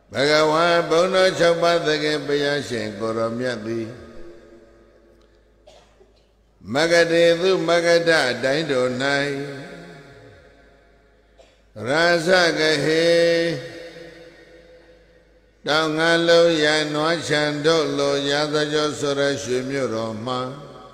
Bhagavan Bono Chopatake Payashin Koromyati Magadedu Magada Daindo Nai Rasagahe Dangalo Yanwa Chandolo Yadajo Sura Shimuroma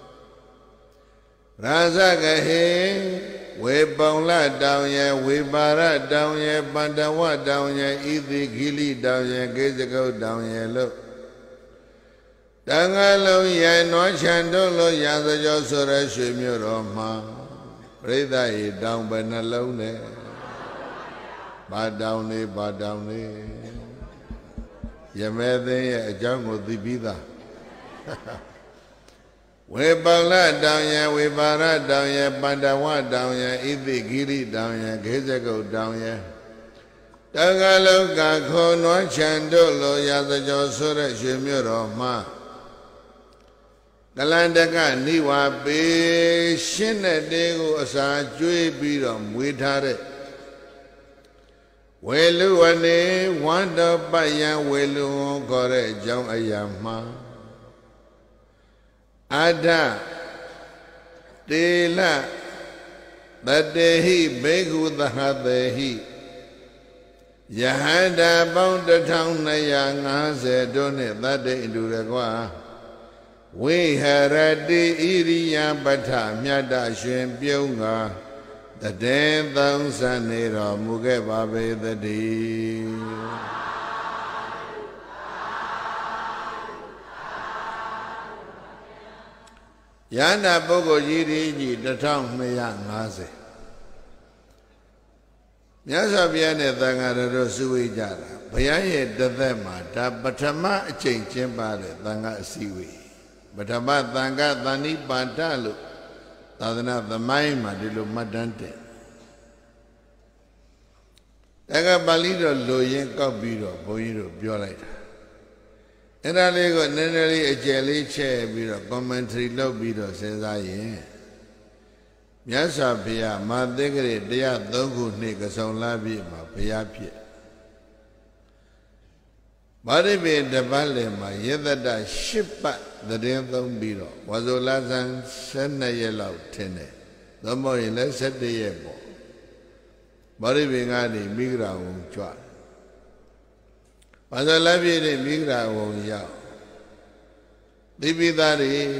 Rasagahe We Bangla down ye, we Bara down ye, Bandawa down ye, Ithi Gili down ye, Gizago down ye, look. Dangalo ye, no Chandolo Yadajo Sura Shimuroma Breda ye down by Nalone Badowne, Badowne Yamede, a jungle the Bida. We Bangla down ye, we Bara down ye, Bandawa down ye, Ithi Giri down ye, Gizago down ye. Dangalo Gako no Chandolo Yadajo Sura Shimuroma Galandaka Niwa Be Shine Dego Asa Jui Bidom Witare Weluane Wanda Bayan Welu Gore Jong Ayama Ada Dela Badehi Begu Dahadehi Yahanda bound the town Nayanga said Donate that day into the Gua. We had a de Iria Bata Myada Shimpiunga the 10,000 Nera Mugebabe the day. Yana Bogo Yiri, the town Mayang Yasabiane Tangara Suijara, Payaye Dadema, Batama Chimbale, Tanga Siwi, Batama Tanga Tani Bantalu, Tadana the Maima Dilu Madante. Tanga Balido Loyen Kabiro, Boiro, Biolita. And I got nearly a jelly chair, Biro, commentary low Biro, says I am. Yasa Pia, my degree, they are those niggas on Labi, my Pia Pia. Body being the valley, my yether ship back the damn don't be was all Lazan send a yellow tene. The more in less said the yebo. Body being a migra on chua. Was a labi migra on yao. They be that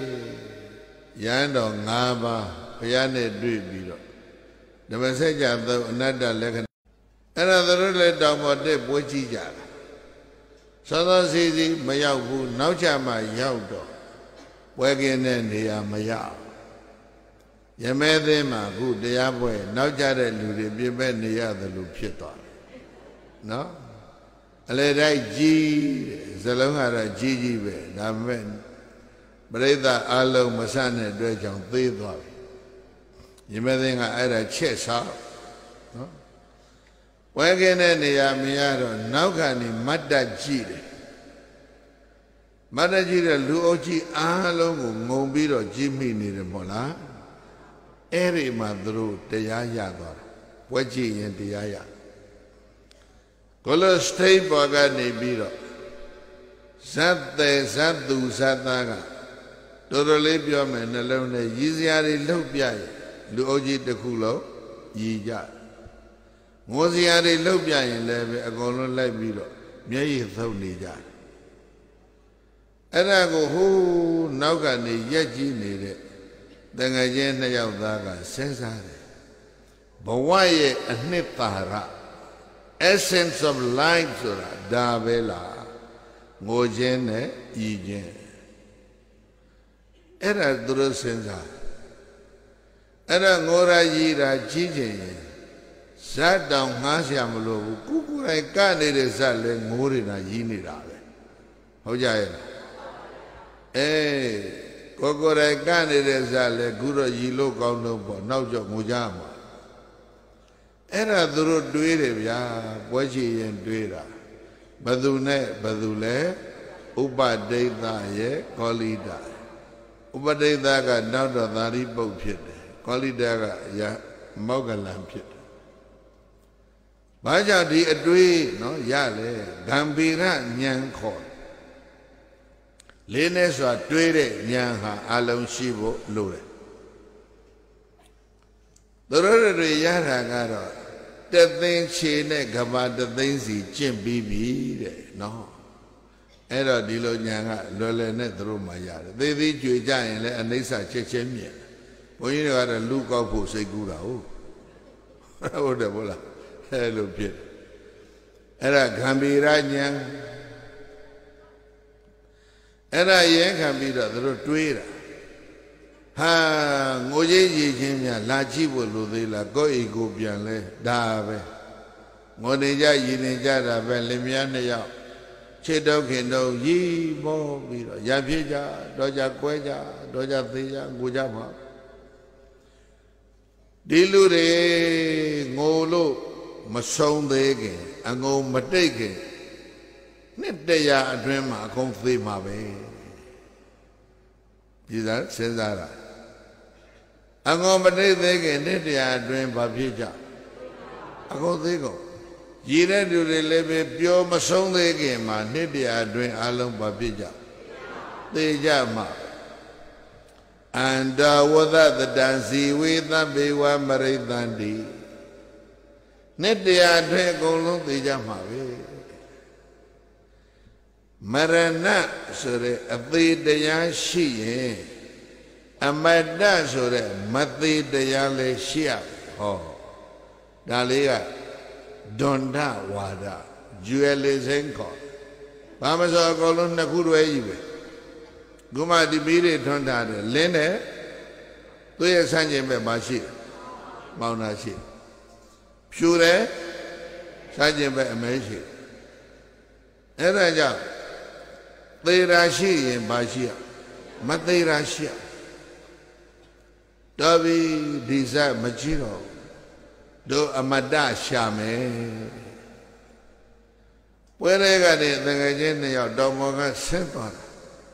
Yando Ngaba. Payane do biro. The message of the another leg. Another let down what they bochija. Southern City, Mayabu, Nauchama Yaudo. Wagon and the Maya. Yamedema, good, the Abway, Naujade Ludi, be ben the other Lupita. No? A lady G, Zalonga Gigi, Namen. Breda Alo Masane, Dredge 3. You may think I had a chest out. Wagon and the Yamiado, Naugani, Madajide. Madajide, Luoji, Alo, Mobilo, Jimmy, Nidamola. Eri Madru, the Yayador, Waji and the Yaya. Color stay Bagani Biro. Sate, Satu, Sataga. Dorolibium and alone, Yiziari Lupia. Luoji the Kulo, Yija. Moziari Lubia in Levy, a golden labiro, May Thonija. And I go who Naugani Yaji needed. Then again, Nayadaga says I. But why a Nipara? Essence of life, Davela, Mojene, Ejen. Era Drusenza. Era Ngora Yira Jiji. Sat down Hasiamolo, Kuku, I can't eat a salad, Morina Yinira. Hojaya. Eh, Coco, I can't eat a salad, Guru Yilo Kondo, Naujo Mujama. Era Duru Duirevia, Waji and Duira. Badune, Badule, Uba Deda ye, Colida. Uba Deda got down to the Ribo Pit. Colida ya Mogalam Pit. ဘာကြောင့်ဒီအတွေးနော်ရလဲဂံဗီရဉာဏ်ခေါ်လေးနဲ့ဆိုတာတွေးတဲ့ဉာဏ်ဟာအလုံးရှိဖို့လိုတယ်သူတို့တွေရတာကတော့တသိန်းခြေနဲ့ကဘာတသိန်းစီကျင့်ပြီးပြီတဲ့နော်အဲ့တော့ဒီလိုဉာဏ်ကလွယ်လွယ်နဲ့သူတို့မှရတယ်သေသေးကြွေကြရင်လည်းအနိစ္စချက်ချင်းမြင်ဘုန်းကြီးတွေကတော့လူကောက်ဖို့စိတ်ကူးတာဟုတ်တယ်ဗောလားအဲ့လိုဖြစ်အဲ့ဒါဂံဗီရဉာဏ်အဲ့ဒါရဲခံပြီးတော့သူတို့တွေးတာဟာငိုကြီးကြီးချင်းများလာကြည့်ဖို့လိုသေးလားကိုယ့်အိမ်ကိုပြန်လဲဒါပဲငိုနေကြရည်နေကြတာပဲလင်မယားနှစ်ယောက်ချစ်တော့ခင်တော့ရီးမောပြီးတော့ရဖြစ်ကြတော့ကြကွဲကြတော့ကြသေးကြငိုကြမှာဒီလူတွေငိုလို့မဆုံးသေးခင်အငုံမတိတ်ခင်နှစ်တရာအတွင်းမှာအကုန်သေးမှာပဲဒီစားစဉ်းစားတာအငုံမတိတ်သေးခင်နှစ်တရာအတွင်းဘာဖြစ်ကြအကုန်သေးကုန်ရည်တဲ့လူတွေလည်းပဲပြောမဆုံးသေးခင်မှာနှစ်တရာအတွင်းအလုံးဘာဖြစ်ကြသေကြမှာအန္တဝဒတတံစီဝေသဗ္ဗေဝမရိတန္တိနှစ်တရာအတွင်းအကုန်လုံးသေကြမှာပဲမရဏဆိုတဲ့အသေးတရားရှိရင်အမတ္တဆိုတဲ့မသေးတရားလည်းရှိရဟောဒါလေးကဒွန္ဒဝါဒဂျွယ်လီစင်းခေါ်ဘာမဆိုအကုန်လုံးနှစ်ခုတွဲကြီးပဲခုမှဒီပြီးတွေထွန်းထားတယ်လင်းတယ်သူရဲ့ဆန့်ကျင်ဘက်မှာရှိတယ်မောင်းတာရှိဖြူတယ်ဆန့်ကျင်ဘက်အမဲရှိအဲ့ဒါကြောင့်သေရာရှိရင်ဘာရှိရမသေးရာရှိရတော်ပြီဒီစားမကြည့်တော့တို့အမတ္တရှာမယ်ပွဲတွေကနေတကယ်ချင်းနှစ်ယောက်တောင်ပေါ်ကဆင်းသွားတာ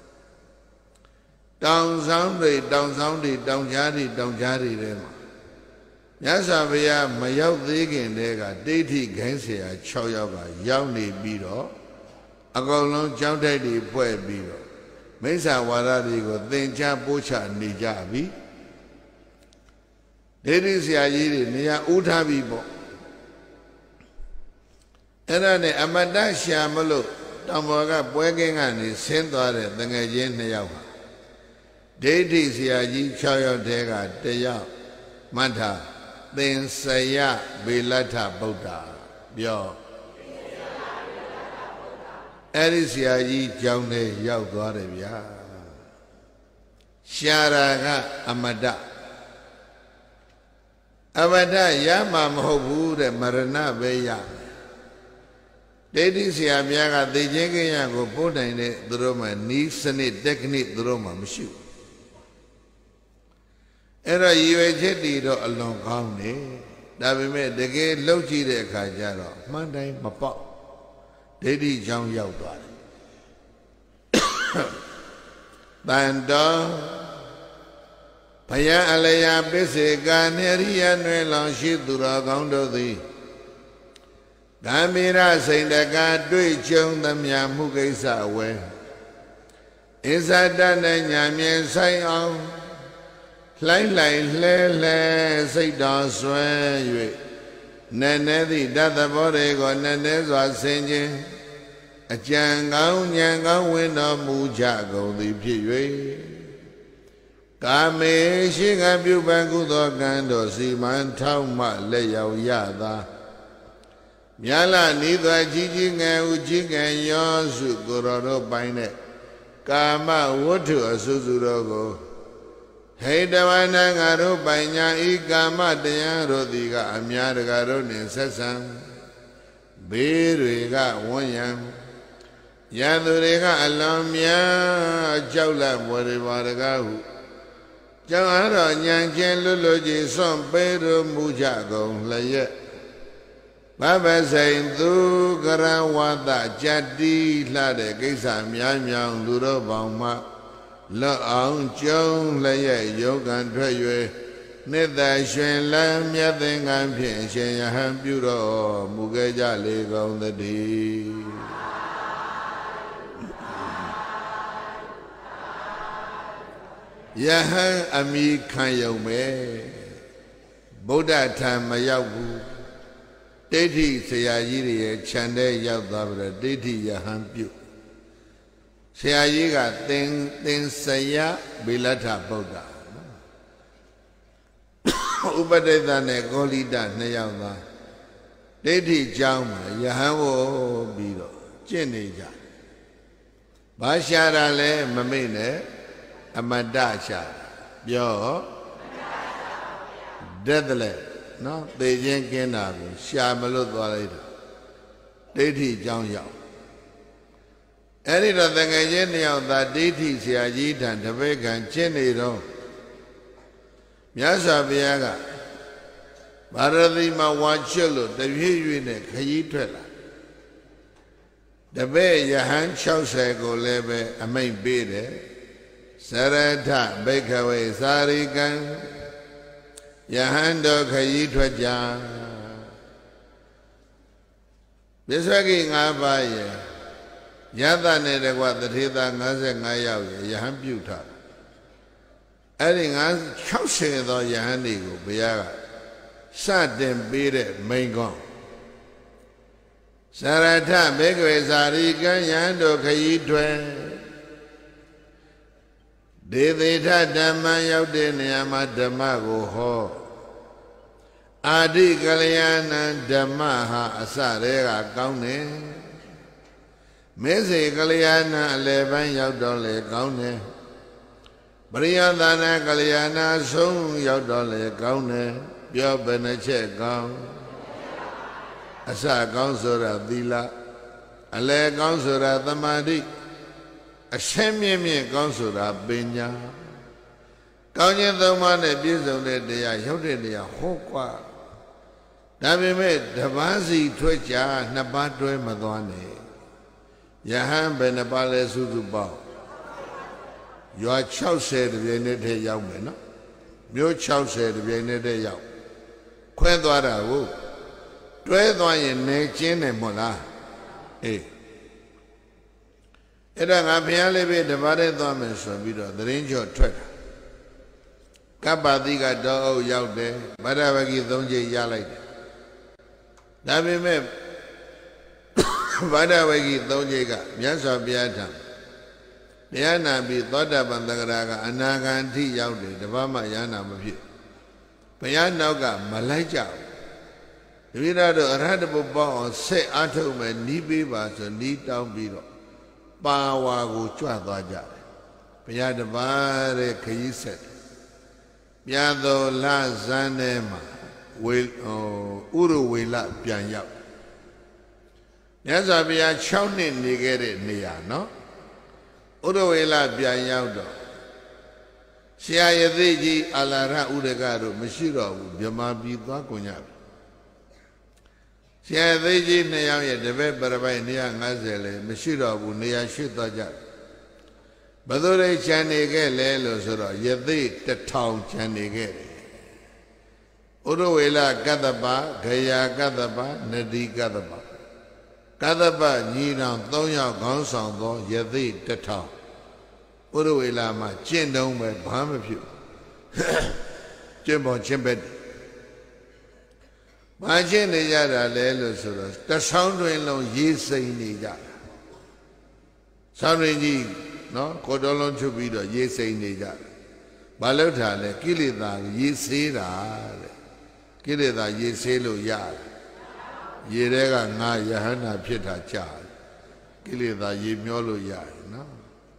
တောင်ဆောင်တွေတောင်ကြားတွေထဲမှာမြတ်စွာဘုရားမရောက်သေးခင်တည်းကဒိဋ္ဌိခိုင်းเสีย6ယောက်ကရောက်နေပြီးတော့အကောင်လုံးကြောင်းတိုက်တွေဖွဲ့ပြီးတော့မိစ္ဆာဝါဒတွေကိုသင်ကြားပို့ချနေကြပြီဒိဋ္ဌိဆရာကြီးတွေနေရာဥထားပြီပေါ့အဲ့ဒါနဲ့အမတ္တရှာမလို့တောင်ပေါ်ကပွဲကင်းကနေဆင်းသွားတဲ့တငယ်ချင်း2ယောက်ဟာဒိဋ္ဌိဆရာကြီး6ယောက်တည်းက1ယောက်မှတ်ထားသင်္ဆယဗေလထဗုဒ္ဓပြောအဲ့ဒီဆရာကြီးကျောင်းထဲရောက်သွားတယ်ဗျာရှာရာကအမတ္တရမှာမဟုတ်ဘူးတဲ့မရဏပဲရဒိဋ္ဌိဆရာများကသိချင်းကိယကိုပို့နိုင်တဲ့သူတို့မှနီးစနစ်တက္ကနိသူတို့မှမရှိဘူးအဲ့တော့ရည်ရွယ်ချက်တည်တော့အလွန်ကောင်းတယ်ဒါပေမဲ့တကယ်လှုပ်ကြည့်တဲ့အခါကျတော့မှန်တိုင်းမပေါက်ဒိဋ္ဌိကြောင့်ရောက်သွားတယ်တန်တော်ဘယံအလယပစ္စေကာနေရိယနွယ်လောင်ရှိသူတော်ကောင်းတို့သည်ဂံမီရစိန်တကတွေ့ကြုံသမျှမှုကိစ္စဝဲဣဇဒနဲ့ညာမြင်ဆိုင်အောင်လှိုင်းလှဲစိတ်တော်ဆွဲ၍နည်းနည်းသည့်တတ်သဘောတွေကိုနည်းနည်းစွာဆင်ခြင်းအကြံကောင်းဉာဏ်ကောင်းဝင်တော်မူကြကုန်သည်ဖြစ်၍ကာမေရှိကပြုပံကုသောကံတော်စီမံထောက်မှလက်ရောက်ရသာမြတ်လာနိသောကြီးငယ်ဦးကြီးငယ်ရောစုကိုရောတို့ပိုင်းတဲ့ကာမဝတ္ထုအစုစုတို့ကိုဟိတဝနငါတို့ပိုင်ညာဤကာမတရားတို့သည်ကအများတကာတို့နှင့်ဆက်ဆံဘေးတွေကဝန်းရံရန်သူတွေကအလွန်များကြောက်လန့်ပေါ်တွေပါတကားဟုကြောင့်အားတော်ညံခြင်းလွတ်ကြီးစွန့်ပေးတော်မူကြကုန်လျက်ဘဗစိန်သူကရဝတကြတိလှတဲ့ကိစ္စများမြောင်လူတော်ပေါင်းမှလွတ်အောင်ကျုံလျက်ယောဂံထွက်၍ Neta Shen Lam Yathing and Pien Shen Yahan Bureau Mugaja Leg on the day. Yahan Ami Kanyome Boda Tam Mayabu Deity Sayayiri Chande Yadabra Deity Yahan Bu Sayayiga Then Saya Bilata Boda Ubadeta ne Golida Nayama Deity Jama Yahawo Bido Jenija Bashara Le Mamine Amadasha Yo Deadle No They Jenkina Shamalo Dwalida Deity Jang Yao Any other thing Jenny of that deity Siajit and the vegan Jenny do Yasa Viaga Baradima Wanchelo the Vune Kayitella The Bay Yahan Chausego Lebe a main bede Sarata Bakeaway Sarigan Yahando Kayitwaja Biswaging Abaye Yada Nedegwa the Tita Nazangaya Yahan Buta Adding us Chausing the Yahanigo Biaga Sat them beat it Mangon Sarata Bakeaway Sarigan Yando Kayitwa Devita Dhamma Yaudiniyama Dhamma Ho Adi Kalyana Dhamma Asarega Kaune Mese Kalyana Levan Yaudole Kaune Priyadana Kalyana Sung Yaudole Kaune Pyo Beneche Kaun Asa Kaunsura Dila Ale Kaunsura Dhamadi A Shemye Counsura Benya Kaunyan the man a business they are Yodea Hokwa Dabime Davazi Twitcha Nabatwe Madwane Yahan Benabale Suduba Your child said the Venete Yamena Your child said the Venete Yam Quendwara Wu Dwedwan Nechin and Mola Eh Era Apialebe divided them and so be the range of treasure. Kabadiga do out there, but I will give them Yalite. Dabi me Vada Wagi Dojega, Yasa Biatam. Diana be thought of Bandagaraga, Anaga and tea out there, the Vama Yana Mapi. Payanaga, Malaja. The winner of a radical ball say Atom and Nibi to need down below. Bawa Chua Daja. Payadavare Kayiset. Piado La Zanema will Uruwila Pianya. Yes, I be a chowning negate near, no? Uruwila Pianyado. Shia Yadiji Alara Udegado, Mashiro, Yamabi Dakunyab. Shia Yadiji Naya, the Weber Nia Nazele, Mashiro, Nia Shitaja. Badore Chanege Lelo Sura, Yadi, the town Chanege. Uruwila Gadaba, Gaya Gadaba, Nadi Gadaba. Gadaba, Nina, Donya Gonsango, Yadi, the town. Uruwila ma, Chindong, Bamapu. Jimbo Chimbed. Majin the Yada Lelo Sura, the sound in long years saying Nija. Sounding no, Kodolon to be the ye say Nija. Balota, Kilida, ye say that. Kilida, ye say lo yard. Ye rega na Yahana Pita child. Kilida, ye miolo yard, no.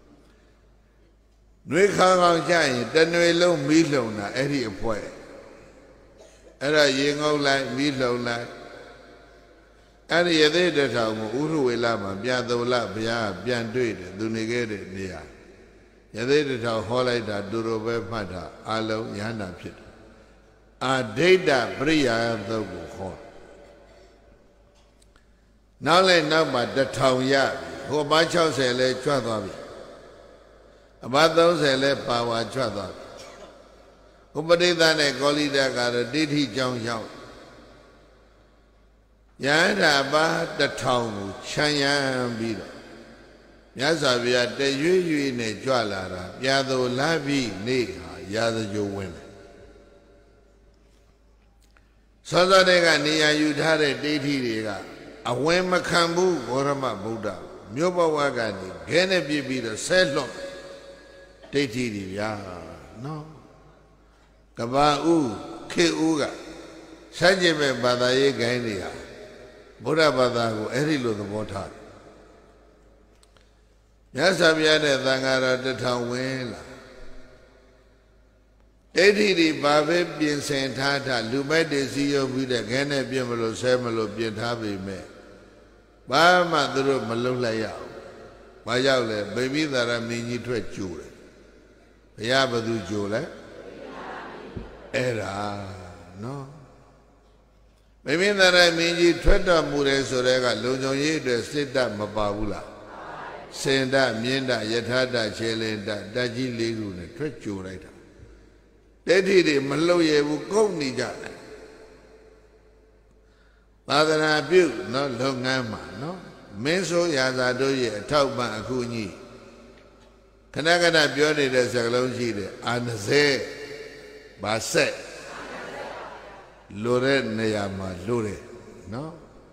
Nuikang Jai, then we low Milo na Eddie Poe. Era Yingo like Milo like. And the other that Uruwilama, Biadola, Bia, Bianduid, Dunigate, Dia. Yaded our Holida, Durobe Pata, Alo, Yana Pit. A data Bria the Wuhon. Now let know but the town yard, who by choice a le Chadavi. About those a le power Chadavi. ဥပတိသနဲ့ကောလိတကတော့ဒိဋ္ဌိကြောင့်ရောက်ယန္တာပါ1000ကိုခြံရံပြီးတော့မြတ်စွာဘုရားတရွေ့ရွေ့နဲ့ကြွလာတာပြာသိုလပြီးနေဟာရာဇဂိုဝင်တယ်စောစောတည်းကနေရာယူထားတဲ့ဒိဋ္ဌိတွေကအဝင်မခံဘူးဂေါရမဗုဒ္ဓမြို့ဘဝကနေခဲနဲ့ပြစ်ပြီးတော့ဆဲလွတ်ဒိဋ္ဌိတွေဗျာနော်ကဘာဥခေဥကစัจจิမဲ့ဘာသာရေးဂိုင်းတွေဟာဗုဒ္ဓဘာသာကိုအဲ့ဒီလိုသဘောထားတယ်မြတ်စွာဘုရားနဲ့သံဃာတော်1000ဝင်လာဒိဋ္ဌိတွေဘာပဲပြင်ဆင်ထားတာလူမိုက်တွေစီးရုံပြီးတဲ့ခဲနဲ့ပြင်မလို့ဆဲမလို့ပြင်ထားပေမဲ့ဘာမှသူတို့မလုံလိုက်ရဘူးဘာကြောင့်လဲဗိမိသာရမင်းကြီးထွက်ကြိုတယ်ဘုရားဘသူကြိုလဲအဲ့ဒါနော်ဗိမိသာရမင်းကြီးထွက်တော်မူတယ်ဆိုတဲ့ကလုံခြုံရေးအတွက်စစ်တပ်မပါဘူးလားစင်တမြင်းတယထာတခြေလင်တတက်ကြီး၄ခုနဲ့ထွက်ကြိုလိုက်တာဒိဋ္ဌိတွေမလှုပ်ရဘူးကုန်နေကြတယ်သာသနာပြုနော်လုပ်ငန်းမှာနော်မင်းဆိုရာဇာတို့ရဲ့အထောက်ပံ့အခုကြီးခဏခဏပြောနေတဲ့စကားလုံးရှိတယ်အာနဇဲဘာဆက်လိုတဲ့နေရာမှာလိုတယ်နော်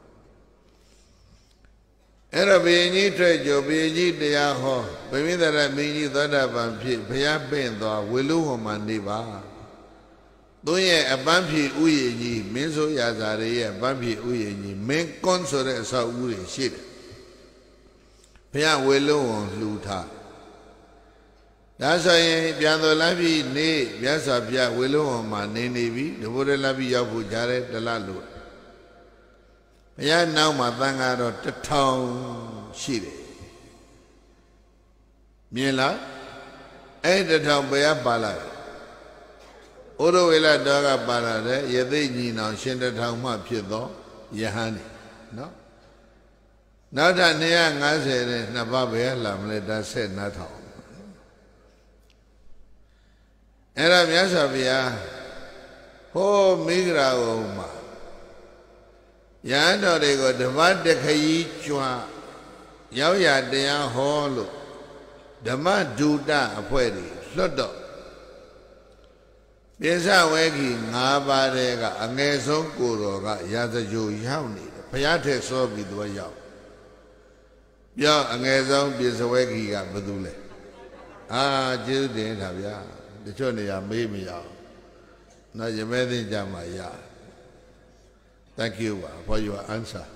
အဲ့တော့ဘုရင်ကြီးထွက်ကြဘုရင်ကြီးတရားဟောဗိမိသရမင်းကြီးသောတာပန်ဖြစ်ဘုရားပင့်သွားဝေလူဟောမှာနေပါသူရဲ့အပန်းဖြေဥယျာဉ်ကြီးမင်းဆိုရာဇာတွေရဲ့အပန်းဖြေဥယျာဉ်ကြီးမင်းကွန်းဆိုတဲ့အဆောက်အဦတွေရှိတယ်ဘုရားဝေလူဟောလှူထားဒါဆိုရင်ပြန်တော်လာပြီနေမြတ်စွာဘုရားဝေလူဟောမှာနေပြီတဘိုးရလာပြီရောက်ဖို့ကြားတယ်တလလို့ဘုရားနောက်မှာသံဃာတော်1000ရှိတယ်မြင်လားအဲ့1000ဘယ်ကပါလာဩရဝေလတော်ကပါလာတယ်ယသိညီနောင်ရှင်1000မှဖြစ်သောယဟန်နေနော်နောက်ထပ်250နဲ့နှစ်ပါးဘယ်ကလာမလဲဒါဆက်နားထောင်အဲ့ဒါမြတ်စွာဘုရားဟောမိဂရာဝုံမှာယဟန်တော်တွေကိုဓမ္မတခရီးကျွမ်းရောက်ရတရားဟောလို့ဓမ္မဒုတအဖွဲ့တွေလွတ်တော့ပိဿဝေခိ5ပါးတဲ့ကအငယ်ဆုံးကိုတော်ကရာဇဂိုရောက်နေတယ်ဘုရားထက်စောပြီးသူရောက်ပြောအငယ်ဆုံးပိဿဝေခိကဘယ်သူလဲကျေးဇူးတင်တာဗျာတချို့နေရာမေးမရအောင်နော်ရမဲသိကြမှာရThank you for your answer.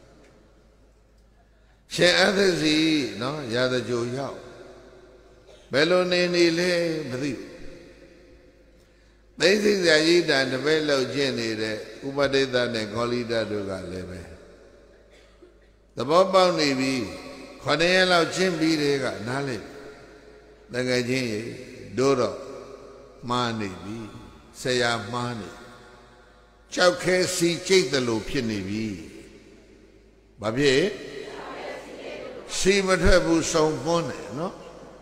ရှင်အသစီနော်ရာဇဂိုရောက်ဘယ်လိုနေနေလဲမသိဘူးသိသိစရာကြီးတန်တပည့်လောက်ကျင့်နေတဲ့ဥပဒိတနဲ့ဂေါလိတတို့ကလည်းပဲသဘောပေါက်နေပြီ9ရက်လောက်ကျင့်ပြီးတဲ့ကနားလိုက်တကယ်ချင်းရေတို့တော့မှားနေပြီဆရာမှားနေကြောက်ခဲစီကျိတ်တယ်လို့ဖြစ်နေပြီဘာဖြစ်စီမထွက်ဘူးစုံပွန်းတယ်နော်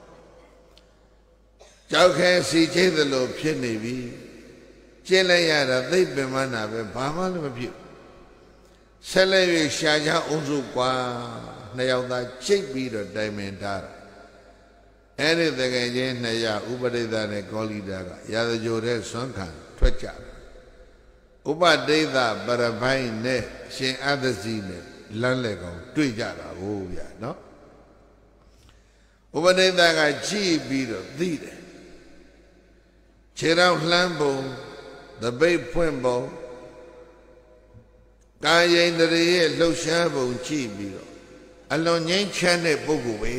ကြောက်ခဲစီကျိတ်တယ်လို့ဖြစ်နေပြီကျင့်လိုက်ရတာသိပ်ပင်မနာပဲဘာမှလည်းမဖြစ်ဆက်လက်၍ရှားချအောင်စုကွာနှစ်ယောက်သားကျိတ်ပြီးတော့တိုင်ပင်ထားတာအဲ့ဒီတကယ်ချင်းနှစ်ယောက်ဥပဒိတနဲ့ကောလိတာကရာဇဂိုတဲ့ဆွမ်းခံထွက်ကြဥပဒိတပရပိုင်နဲ့ရှင်အသစီနဲ့လမ်းလေကောင်တွေ့ကြတာဟုတ်ဗျာနော်ဥပဒိတကကြည့်ပြီးတော့သိတယ်ခြေတော်လှမ်းပုံသပိတ်ဖွင့်ပုံကာယိန္ဒြေရဲ့လှုပ်ရှားပုံကြည့်ပြီးတော့အလွန်ငြိမ်းချမ်းတဲ့ပုဂ္ဂိုလ်ပဲ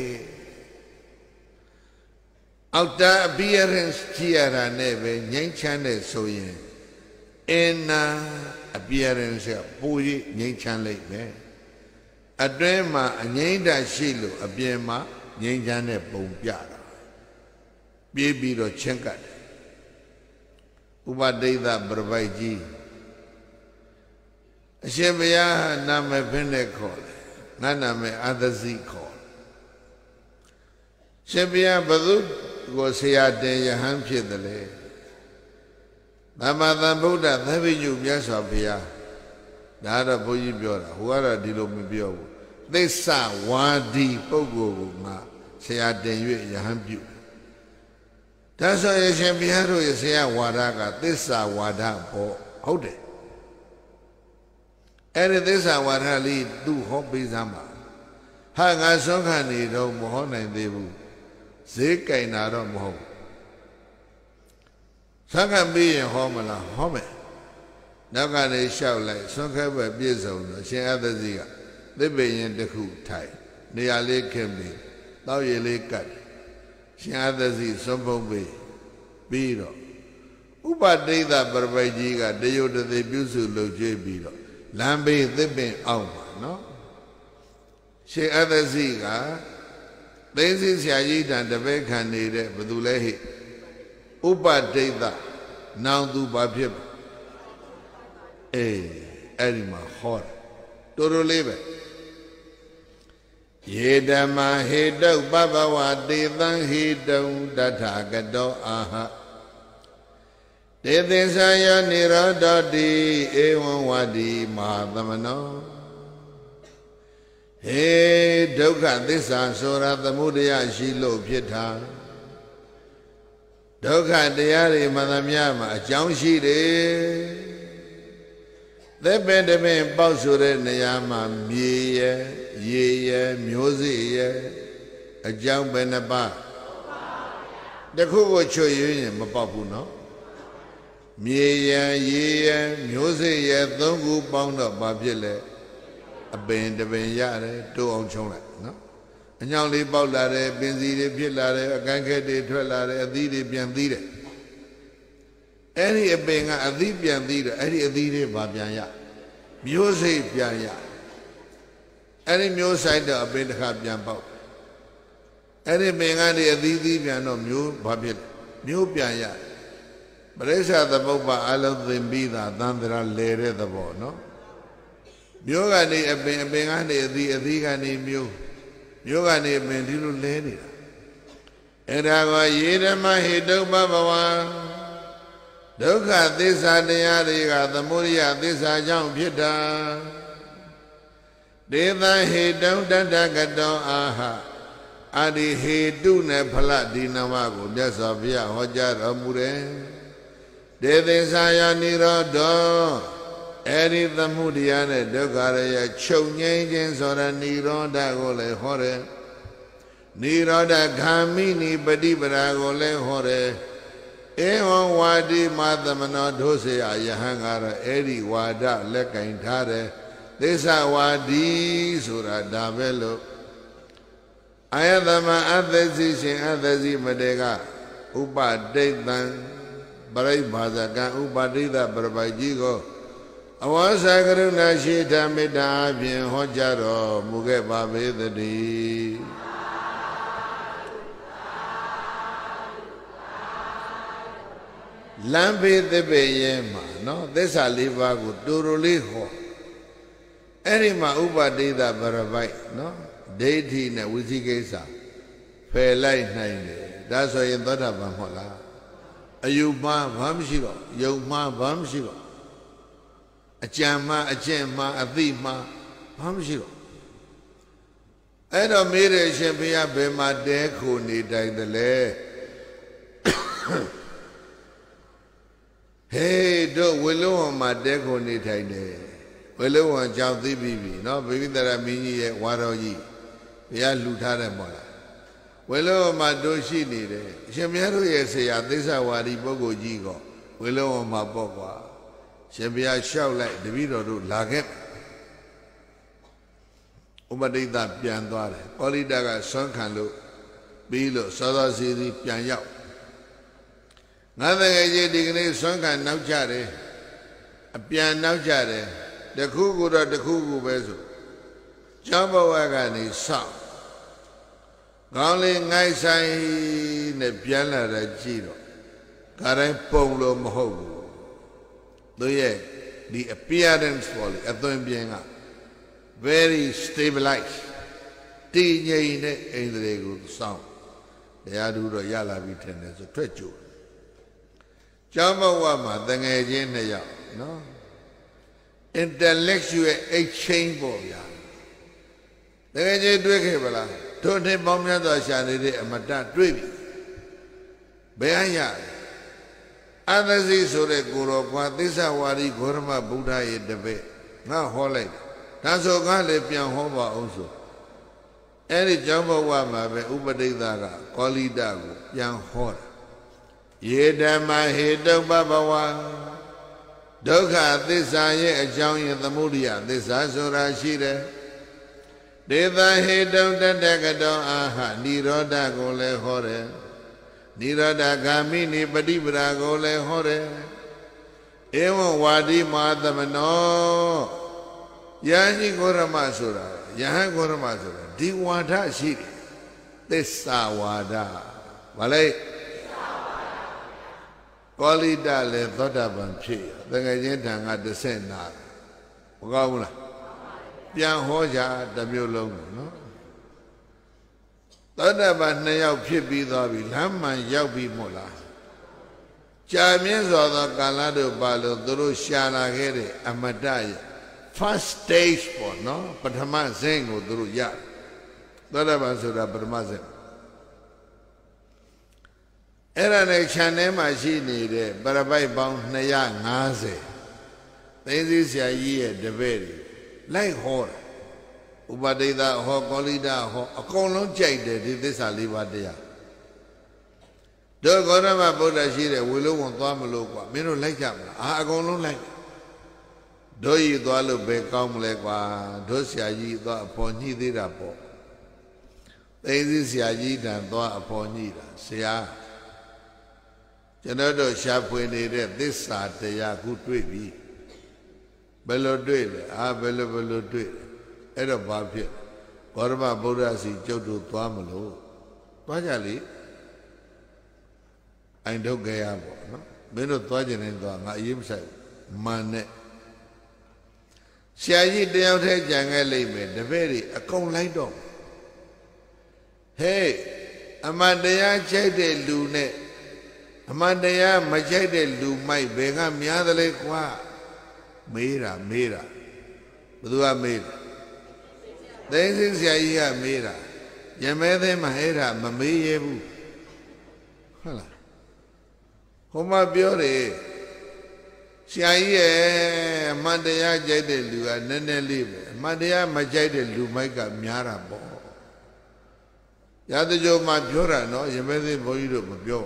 အောက်တာ appearance ကြည့်ရတာနဲ့ပဲငြိမ်းချမ်းတဲ့ဆိုရင်inner appearance ကပို၍ငြိမ်းချမ်းလိမ့်မယ်အတွင်းမှာအငြိမ့်တာရှိလို့အပြင်မှာငြိမ်းချမ်းတဲ့ပုံပြတာပြေးပြီးတော့ချင်းကတ်တယ်ဥပဒိတပရပိုက်ကြီးအရှင်ဘုရားနာမည်ဖင်းနဲ့ခေါ်တယ်ငါနာမည်အသစီခေါ်ရှင်ဘုရားဘုသူကိုဆရာတင်ယဟန်ဖြစ်တယ်လေ Nama Buddha, never you, yes, of here. Nada Boyi Biora, who are a deal of Bio. They saw one deep Pogo, say I dare you, Yahambu. That's why you should be here to say, Wadaga, this are Wada, hold it. And this are what I lead do hobby Zama. Hang a song and need no more than they will. Sick and I don't know. Some can be in home and a home. Now can they shout like some kind of a beer she other ziga. They be in the cool tie. They are late can be. Now you late cut. She other zi some be. Beero. Uba day that Barbajiga, they order the Busu Lo J. Beero. Lambe, they been out, no? She other ziga. This is Yajit and the Bekan needed, but do lay Uba day that. Now do Babib. Edima hot. Toro live. Yedama hedo Babawa devan hedo datagado aha. Dedesaya niradadi ewan wadi madamano. He doka disa sora the mudia shilo pieta. Doka deari madamyama a shi de. The Benjamin Bausure Nayama ye music a jump and a bar. The Kugo Choy Mapapu no? Ye music don't go bound up Babile a Benjamin Yare, 2 on Chona, no? And young leap out lare, Benzi, Pilare, a ganke de Twelare, a didi biandide. Any a being a deep and leader, any a leader Babianya. Music Pianya. Any music a bit Habian Bow. Any being a didi piano, new Babit, new Pianya. But they said the Boba, I love them be that than there are later the ball, no? Mugani a being a digani mu. Mugani a mendilu lady. And I go, Yedama Hido Baba. Doka this Adayariga, the Muria, this Ajam Pita. Deva he don't dagado aha. Adi he do ne paladi namago, desavia, Hojar Amure. Dede Sayaniro do. Eri the Mudiane, Dogare, Chonyangens or a Niro Dagole Hore. Niro da Gamini Badibagole Hore. Ewan wadi madamana dose ayahangara eri wada lekaintare desa wadi sura davelo ayadama adesi shin adesi madega upadaitan barai bhajakan upadita barbaiji ko awasa karuna shita mita abhin hojaro muge babedadi Lambe the Bayema, no? This a livago, Duroliho. Anima Uba de the Barabai, no? Deity na Wizigesa. Fair light nine. That's why you thought of Mahola. A Yuma Vamshiro, Yuma Vamshiro. A Chama, a Chema, a Vima, Vamshiro. I don't mean a champia Bema Deco need the lay. Hey, do willow on my deck on it, I day. Willow on Chow the baby, no baby that I mean ye, what are ye? We are Lutara Mola. Willow on my doshi needed. Shemiaru say, this are what he bogo jigo. Willow on my boga. Shemia shout like the video do like Umadita Piandore, Polidaga, Sonkanlo, Bilo, Sada City, Pianyao. Nothing I did song and now jare, a pian now jare, the cuckoo or the cuckoo bezo. Jumbo wagon is sound. Gauling I say the piano at Giro. Karen Polo Mohogo. The appearance folly, a doing being up. Very stabilized. DJ in the good sound. They are do the yala written as a treachery. ကျောင်းဘဝမှာတငယ်ချင်းနှစ်ယောက်နော် intellectual exchange ပေါ့ဗျာတကယ်ကြီးတွေ့ခဲ့ပါလားတို့နှစ်ပေါင်းများစွာရှာနေတဲ့အမတတွေ့ပြီဘယ်အရအသစီဆိုတဲ့ကိုတော်ကွာသစ္စာဝါဒီဂေါရမဗုဒ္ဓရဲ့တပည့်ငါဟောလိုက်ဒါဆိုငါလည်းပြန်ဟောပါအောင်ဆိုအဲ့ဒီကျောင်းဘဝမှာပဲဥပဒိသကကောလိတကိုပြန်ဟောတာယေဓမ္မဟေတုပဘဝဒုက္ခသစ္စာရဲ့အကြောင်းရင်းသမုဒိယသစ္စာဆိုတာရှိတယ်ဒေသဟေတုတတကတောအာဟနိရောဓကိုလည်းဟောတယ်နိရောဓဂ ामि နိပฏิပဒါကိုလည်းဟောတယ်ဧဝံဝါဒီမဟာသမနောယဟန်ကြီးဂေါရမဆိုတာယဟန်ဂေါရမဆိုတာဒီဝါဒရှိတယ်သစ္စာဝါဒဗါလဲကောလိတလည်းသောတာပန်ဖြစ်ရတကယ်ချင်းတန်ကတစ်ဆင့်နာမကောင်းဘူးလားပြန်ဟောကြတစ်မျိုးလုံးနော်သောတာပန်နှစ်ယောက်ဖြစ်ပြီးသွားပြီလမ်းမှန်ရောက်ပြီမို့လားကြာမြင့်စွာသောကာလတို့ပါလို့သူတို့ရှာလာခဲ့တဲ့အမတရဲ့ first stage ပေါ့နော်ပထမဆင့်ကိုသူတို့ရသောတာပန်ဆိုတာပထမဆင့်အဲ့ဒါနဲ့ခြံထဲမှာရှိနေတဲ့ပရပိုက်ပေါင်း250သိသိဆရာကြီးရဲ့တပည့်တွေလိုက်ဟောတာဥပဒိသဟောကောလိတဟောအကုန်လုံးကြိုက်တယ်ဒီသစ္စာလေးပါးတရားတို့ဂေါရမဗုဒ္ဓရှိတဲ့ဝေလုံးဝန်သွားမလို့ကွာမင်းတို့လိုက်ကြမလားအကုန်လုံးလိုက်တို့ရည်သွားလို့ပဲကောင်းမလဲကွာတို့ဆရာကြီးသွားအပေါ်ညှိသေးတာပေါ့သိသိဆရာကြီးတန်သွားအပေါ်ညှိတာဆရာကျွန်တော်တို့ရှာဖွေနေတဲ့သစ္စာတရားခုတွေ့ပြီဘယ်လိုတွေ့လဲဘယ်လိုတွေ့လဲအဲ့တော့ဘာဖြစ်ဂေါရမဗုဒ္ဓစီကျုပ်တို့သွားမလို့သွားကြလေအိုင်ထုတ်ကြရပေါ့နော်မင်းတို့သွားကြတယ်သွားငါအရေးမဆိုင်မန်နဲ့ဆရာကြီးတယောက်တည်းကြံခဲ့လိမ့်မယ်တပည့်တွေအကုန်လိုက်တော့ဟေးအမှန်တရားကြိုက်တဲ့လူနဲ့အမှန်တရားမကြိုက်တဲ့လူမိုက်ဘယ်ကများသလဲကွာမေးတာဘယ်သူကမေးသိသိဆရာကြီးကမေးတာရမဲသိမှအဲ့ဒါမမေးရဘူးဟုတ်လားဟိုမှာပြောတယ်ဆရာကြီးရဲ့အမှန်တရားကြိုက်တဲ့လူကနည်းနည်းလေးပဲအမှန်တရားမကြိုက်တဲ့လူမိုက်ကများတာပေါ့ရသကြုံမှာပြောတာနော်ရမဲသိဘုန်းကြီးတို့မပြော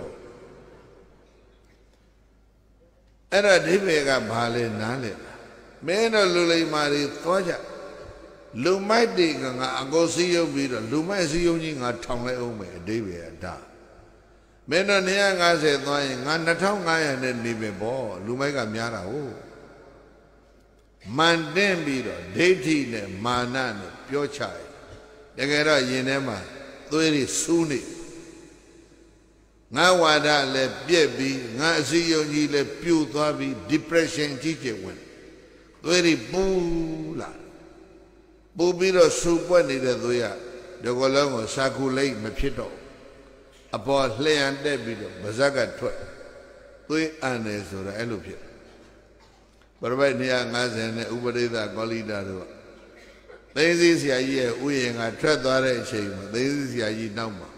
အဲ့ဒါဒိဗေကဘာလဲနားလဲမင်းတို့လူလိမ္မာတွေသွားကြလူမိုက်တွေကငါအကိုစည်းရုံးပြီးတော့လူမိုက်စည်းရုံးကြီးငါထောင်လိုက်အောင်မယ်အဒိဗေကဒါမင်းတို့250သွားရင်ငါ2500နဲ့နေပဲပေါ့လူမိုက်ကများတာဟုတ်မန်တင်းပြီးတော့ဒိဋ္ဌိနဲ့မာနနဲ့ပြောချတယ်တကယ်တော့ယင်ထဲမှာသွေးတွေစူးနေငါဝါဒလည်းပြက်ပြီးငါအစည်းအရုံးကြီးလည်းပြိုသွားပြီး depression ကြီးကျယ်ဝင်သွေးတွေပူလာပူပြီးတော့စူပွက်နေတဲ့သွေးကဒီကလုံးကိုစာကူလိုက်မဖြစ်တော့အပေါ်လှည့်ရန်တက်ပြီးတော့ဗဇက်ကထွက်သွေးအန်တယ်ဆိုတာအဲ့လိုဖြစ်ပရပိုက်250နဲ့ဥပဒိသကောလိတတို့သိသိဆရာကြီးရဲ့ဥယျာဉ်ကထွက်သွားတဲ့အချိန်မှာသိသိဆရာကြီးနောက်မှာ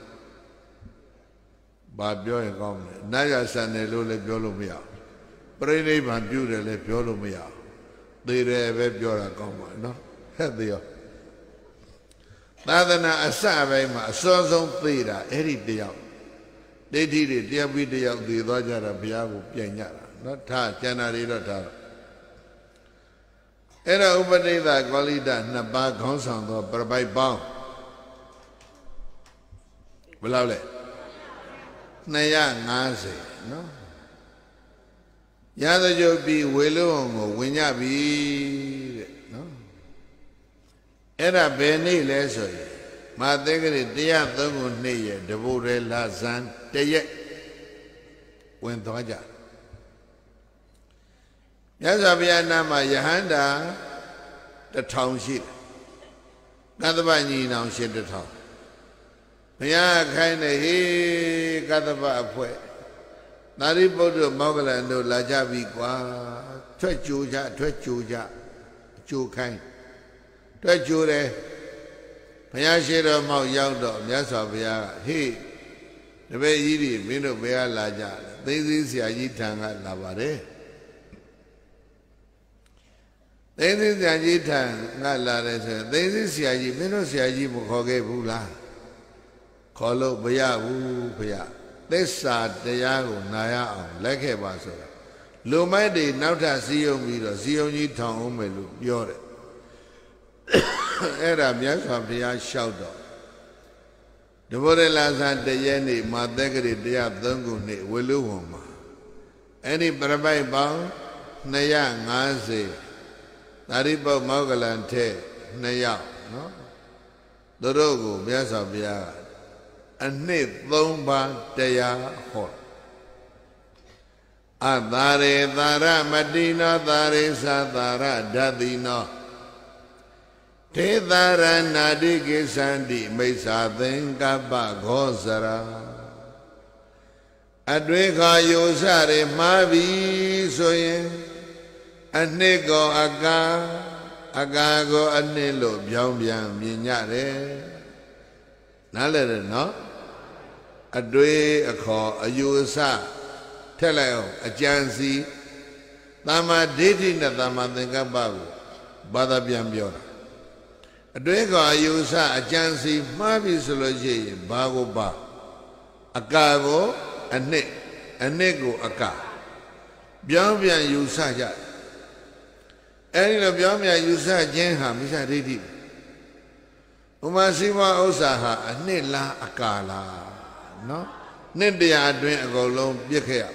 ဘာပြောရင်ကောင်းလဲနာရဆန်တယ်လို့လည်းပြောလို့မရဘူးပြိဋိဘံပြုတယ်လည်းပြောလို့မရဘူးသေတယ်ပဲပြောတာကောင်းပါနော်ဟဲ့သေးရောသာသနာအစပိုင်းမှာအစောဆုံးသေတာအဲ့ဒီတယောက်ဒိဋ္ဌိတွေတရားပြီးတယောက်သေသွားကြတာဘုရားကိုပြန်ညတာနော်ထားကျန်တာတွေတော့ထားအဲ့ဒါဥပဒိသကောလိတ2ပါးခေါင်းဆောင်သောပြပိုက်ပေါင်းဘယ်လောက်လဲ250နော်ရသကြုတ်ပြီးဝေလုံးကိုဝင်ကြပြီတဲ့နော်အဲ့ဒါဘယ်နေ့လဲဆိုရင်မာသက်ကရ103ခုနှစ်ရဲ့တပုတ်ရဲလဇန်တရက်ဝင်သွားကြမြတ်စွာဘုရားနာမှာယဟန္တာ1000ရှိတယ်ကသဗ္ဗညီနောင်ရှင်1000ဘုရားခိုင်းတယ်ဟေးကသဗ္ဗအဖွဲ့သာရိပုတ္တမောဂလန်တို့လာကြပြီကွာထွက်ကြိုကြထွက်ကြိုကြကြိုခိုင်းထွက်ကြိုတယ်ဘုရားရှိတော်မောက်ရောက်တော့မြတ်စွာဘုရားကဟေးတပည့်ကြီးတွေမင်းတို့ဘယ်ကလာကြလဲသိသိဆရာကြီးထံကလာပါတယ်သိသိဆရာကြီးထံကလာတယ်ဆိုရင်သိသိဆရာကြီးမင်းတို့ဆရာကြီးမခေါ်ခဲ့ဘူးလားခေါ်လို့မရဘူးဘုရားသစ္စာတရားကိုနာရအောင်လက်ခဲ့ပါဆိုတာလူမိုက်တွေနောက်ထပ်စည်းရုံးပြီးတော့စည်းရုံးကြီးထောင်အောင်မယ်လို့ပြောတယ်အဲ့ဒါမြတ်စွာဘုရားလျှောက်တော့တဘောရလာဇန်တရဲနေ့မာသက်ကရိ103ခုနှစ်ဝေလူဝံမှာအဲ့ဒီပရပိုက်ပေါင်း250သာရိပုတ္တမောဂလန်ထဲ2ယောက်နော်သူတို့ကိုမြတ်စွာဘုရားအနှစ်3ပါးတရားဟောအသာရေသာရမတိနောသာရေသာရဓာတိနောဒေသာရဏာတိကိသန္တိမိစ္ဆာသင်္ကပ္ပဂောဇရာအတွေ့ခါယုစရေမှားပြီဆိုရင်အနှစ်ကောအကာကိုအနှစ်လို့ပြောင်းပြန်မြင်ကြတယ်နားလည်တယ်နော်အတွေ့အခေါ်အယူအဆထက်လိုက်အောင်အကြံစီသမ္မာဒိဋ္ဌိနဲ့သမ္မာသင်္ကပ္ပကိုဘာသာပြန်ပြောတာအတွေ့အခေါ်အယူအဆအကြံစီမှားပြီဆိုလို့ရှိရင်ဘာကိုဘာအကာကိုအနှစ်ကိုအကာပြောင်းပြန်ယူဆကြတယ်အဲဒီလိုပြောင်းပြန်ယူဆခြင်းဟာမိစ္ဆာဒိဋ္ဌိဥမာစီဝါဥစ္စာဟာအနှစ်လားအကာလားနော်နှစ်တရားအတွင်းအကုန်လုံးပြစ်ခဲ့ရ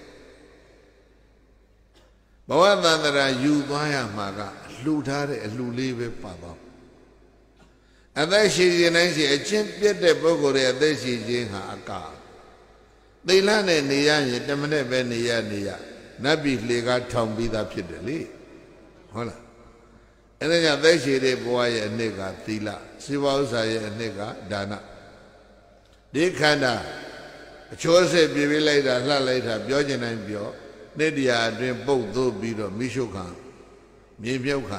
ဘဝတန္တရာယူသွားရမှာကလှူထားတဲ့အလှူလေးပဲပါသွားအသက်ရှိခြင်းတိုင်းရှိအချင်းပြတ်တဲ့ပုဂ္ဂိုလ်ရဲ့အသက်ရှိခြင်းဟာအကာသိလနဲ့နေရရင်10မိနစ်ပဲနေရနတ်ပြည်လေကားထောင်ပြီးသားဖြစ်တယ်လေဟုတ်လားအဲ့ဒါကြောင့်သက်ရှိတဲ့ဘဝရဲ့အနှစ်ကသီလစေဝဥစ္စာရဲ့အနှစ်ကဒါနဒီခန္ဓာအချိုးစစ်ပြပြလိုက်တာလှလိုက်တာပြောချင်တိုင်းပြောနှစ်တရားအတွင်းပုတ်သို့ပြီးတော့မိရှုခံမြေမြုပ်ခံ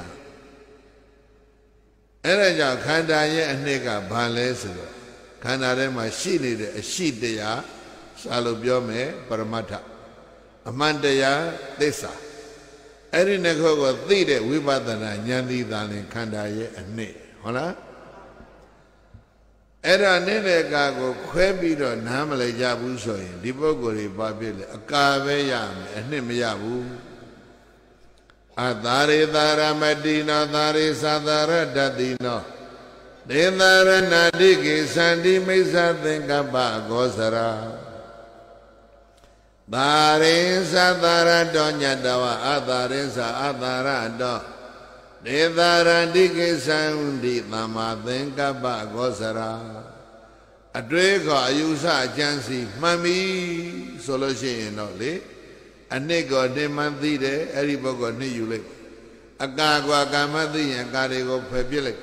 အဲ့ဒါကြောင့်ခန္ဓာရဲ့အနှစ်ကဘာလဲဆိုတော့ခန္ဓာထဲမှာရှိနေတဲ့အရှိတရားစာလို့ပြောမယ်ပရမတ္ထအမှန်တရားသစ္စာအဲ့ဒီနှစ်ခုကိုသိတဲ့ဝိပဿနာဉာဏ်သိတာလည်းခန္ဓာရဲ့အနှစ်ဟုတ်လားအဲ့ဒါနေတဲ့ကာကိုခွဲပြီးတော့နားမလည်ကြဘူးဆိုရင်ဒီပုဂ္ဂိုလ်တွေဘာဖြစ်လဲအကာပဲရမယ်အနှစ်မရဘူးအသာရေသာရမတိနောသာရေသာရဓာတိနောဒေသာရဏတိကိသန္တိမိစ္ဆာသင်္ကပ္ပဂောဇရာသာရေသာရတောညတဝအသာရေအသာရတောဒေသာရတိကိသန္တိသမ္မာသင်္ကပ္ပဂောဇရာအတွေ့ခေါ်အယူဆအကျမ်းစီမှန်ပြီဆိုလို့ရှိရင်တော့လေအနှစ်ကိုတင်မှန်းသိတယ်အဲ့ဒီပုဂ္ဂိုလ်နှစ်ယူလိုက်အကာကွာကာမသိရင်အကာတွေကိုဖယ်ပြစ်လိုက်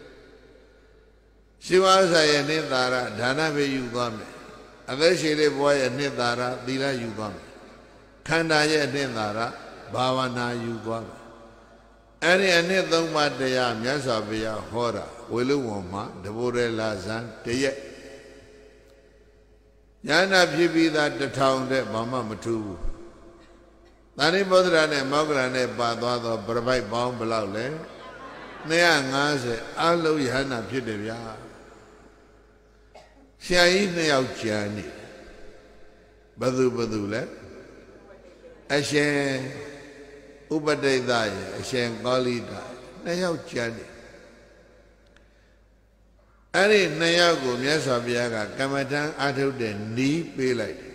ရှိဝါဆာရဲ့နှစ်သာရဒါနပဲယူသွားမယ်အသက်ရှိတဲ့ဘဝရဲ့နှစ်သာရသီလယူသွားမယ်ခန္ဓာရဲ့နှစ်သာရဘာဝနာယူသွားမယ်အဲ့ဒီအနှစ်3ပါးတရားမြတ်စွာဘုရားဟောတာဝေလူဝံမှာတဘိုရဲလာဇန်တရက်ညာနာဖြစ်ပြီးသား1000တဲ့ဘာမှမထူးဘူးသာရိပုတ္တရာနဲ့မောဂလန်နဲ့ပါသွားတော့ပြပိုက်ပေါင်းဘယ်လောက်လဲ250အလုံးယဟနာဖြစ်တယ်ဗျာဆရာကြီး2ယောက်ကြံနေဘသူလဲအရှင်ဥပတိတ်ရဲ့အရှင်ကောလိတ2ယောက်ကြံနေအဲ့ဒီ2ယောက်ကိုမြတ်စွာဘုရားကကမ္မထံအာထုတ်တဲ့နီးပေးလိုက်တယ်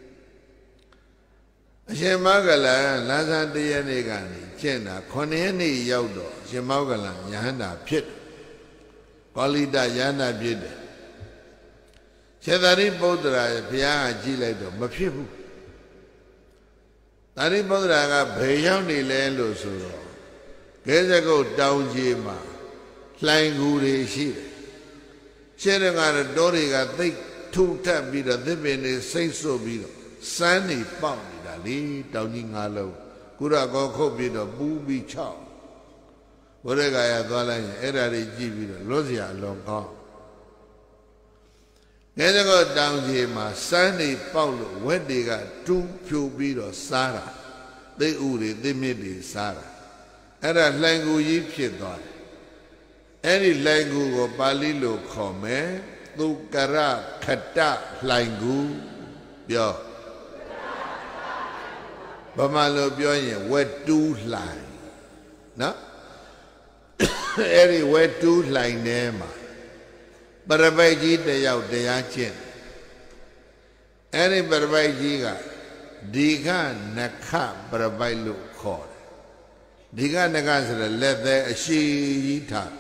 အရှင်မောဂလန်လာဇန်တရက်နေ့ကနေကျင့်တာ9ရက်နေ့ရောက်တော့အရှင်မောဂလန်ယဟန္တာဖြစ်တယ်ကောလိတယဟန္တာဖြစ်တယ်ရှင်သာရိပုတ္တရာဘုရားကကြည့်လိုက်တော့မဖြစ်ဘူးသာရိပုတ္တရာကဘယ်ရောက်နေလဲလို့ဆိုတော့ကဲစကုတ်တောင်ကြီးမှာလှိုင်ကူတွေရှိတယ်ရှင်းတယ်ကတော့တောတွေကသိပ်ထူထပ်ပြီးတော့သစ်ပင်တွေစိတ်ဆွပြီးတော့ Sunny Pound, Dali, Downing Allo, Kurago Kobido, Booby Chow. Whatever Dwelling, Edari Gibi, Rosia long gone. Then I got down here, my Sunny Pound, when they got 2 few beat of Sarah. They uri, they made it Sarah. And a language you pit on. Any language of Balilo come, tu kara kata language, yo. Bamalo bioye, wet do line. No? Any wet do line nema. Barabaji de out de achin. Any barabaji Diga Naka Barabailu called. Diga Nagas let the she tap.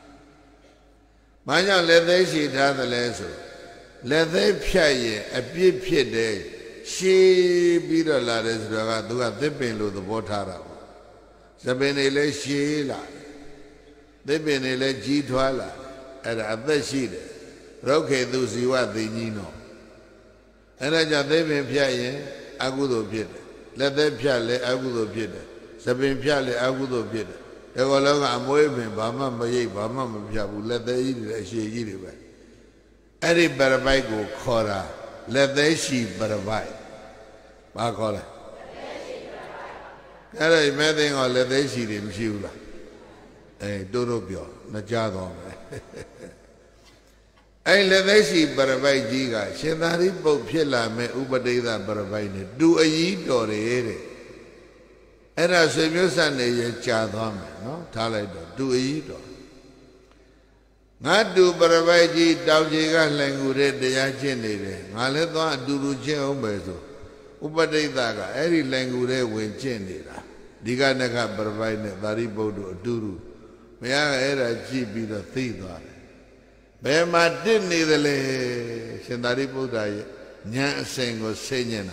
Manya let they she tap the leso. Let they pay a big pit day. She be the ladders do a dipping to the botara. Sabine she la. They been a let G twala at other sheet. Roke those you are the Nino. And I just they been paying. Agudo Pied, let them piale Agudo Pied, Sabin Piale Agudo Pied. They were long and waving Bama Maye Bama Piabu, let they eat it as she eat it. Any Barabai go Cora, let they she Barabai. Macola. Can I imagine or let they see him Shula? Eh, Dorobio, Najado. I let they see Barabai Giga, Shenari Bopilla me Ubadeda Barabai, do a yeet or a ere. And as a musan a chadham, no, Talado, do a yeet or. Not do Barabai G, Daujiga Langure de Yachenere, Maledon do Jeomezo, Ubadeda, every Langure when Chenera, Diganaka Barabai, Daribo Duru, may I era G be the theater. Bema didn't either Shendari Buddha, Nyan Sing or Senyana.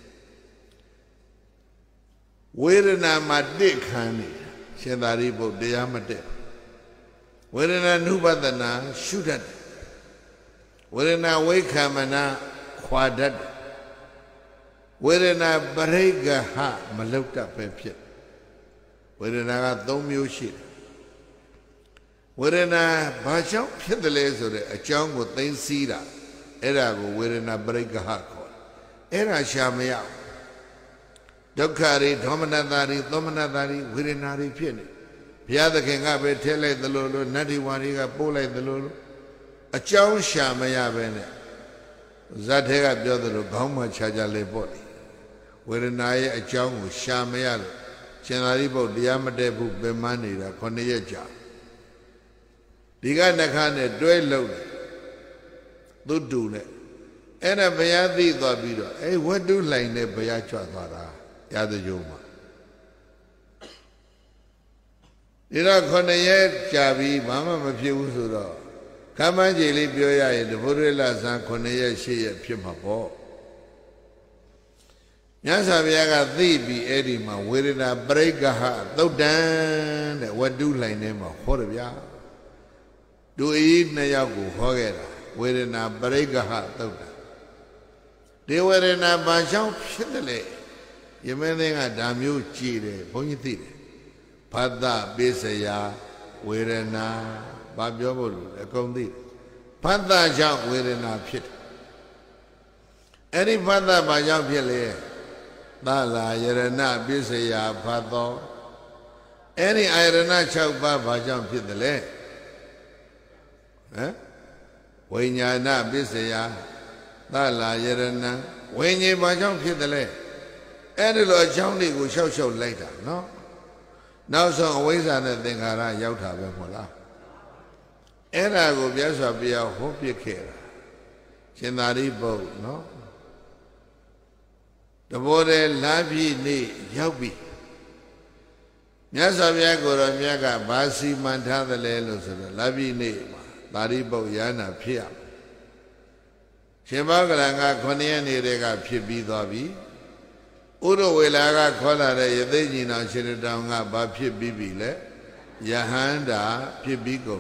Where in my dick, honey, Shendari Buddha, Yamate. Where in a Nubadana, shoot at. Where in a wake hamana, quadat. Where in a Barega ha, Malota Pepsi. Where in a Domio shit. Wherein a Bajam hit the laser, a chong with Tain Sida, Erago, wherein a break a hot call. Era Shamia Dokari, Domanadari, wherein a repenny. Piazza King Abbey, Tele the Lolo, Natty Waniga, Pola the Lolo. A chong Shamaya Bene. Zatega the other Goma Chaja Le Body. Wherein I a chong with Shamaya, Chenaribo, Diamadebu, Bemani, Coneja. Diga Nakane, Dwell do do it. And a Bayadi Dabido. Eh, what do line a Bayacha Vara? Yada Yuma. Ira Coneyet, Chavi, Mamma Mafusura. Kamaji Libioya, the Burilla San Coneyet, she at Pimapo. Yasaviaga, thee be Edima, wearing a breakaha, though dan, what do line name of Horabia? Do eat Nayago, Hogera, wherein a Bregaha, they were in a Bajam Shindale. You may think a damn you cheated, Poniti. Pada Besaya, wherein a Babiobo, a condi. Pada Jam, wherein a pit. Any Pada Bajam Pile, Dala, Yerena, Besaya, Pado. Any Irena Chauba Bajam Pitale. When you are not busy, Dala Yerena, when you buy junk hit the leg. Any Lord Johnny will show later, no? Now, so always I think I Yauta Bemola. And I will just be a hope you care. Chinari boat, no? The body Labi ni Yaubi. Yasavia Goramiaga, Basi Manta the Lelos, Labi ni. Daribo Yana Pia Shimagalanga Koniani Rega Pibi Dabi Uro Wilaga Kola Yadina Shiridanga Bapi Bibile Yahanda Pibigo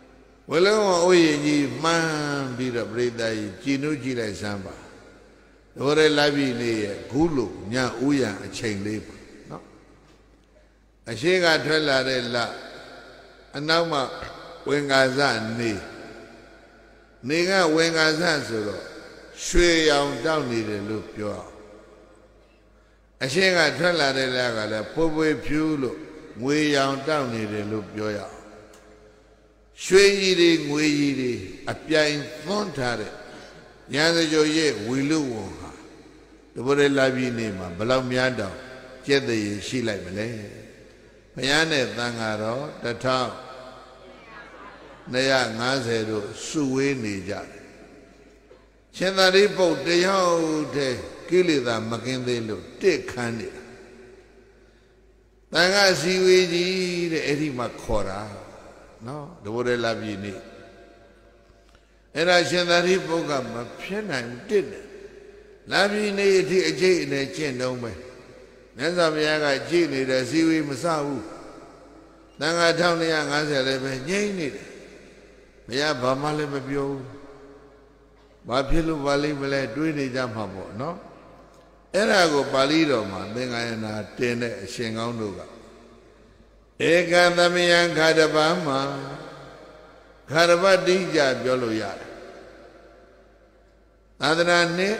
Willow Oye Man be the breed that Jinuji like Samba Ore labi ne gulu nya uyan a chain labor. No. A shega trella de la Anama Wengaza ne. Nega Wengaza solo. Shui young down needed look pure. A shega trella de la Powe Pulo. We young down needed look pure. Shui eating, we eating, a piang fontare. Yana Joye, we look. The body labi name, Balamiada, Jet the she like Malay. Payane Tangaro, the town. Naya Nazedo, Suwe Nija. Chendaripo, the Yote, Kilida, Makindelo, take candy. Tanga Siwiji, the Eddie Makora. No, the body labi name. And I Chendaripo got my piano did. Labi ne ti aje ne chin dong me. Nyasa bya ga ji ne de siwi ma sa hu. Tanga 1250le be ngိမ့်နေတယ်. Bya ba ma le ma pyo hu. Ba phit lo ba lai ma le dwai ne ja ma po no. Ae da ko Pali tor ma Thingayana tin de a shin kaung do ka. Eka thamiyan khadapa ma khadapa tija pyo lo yare. Thadana ne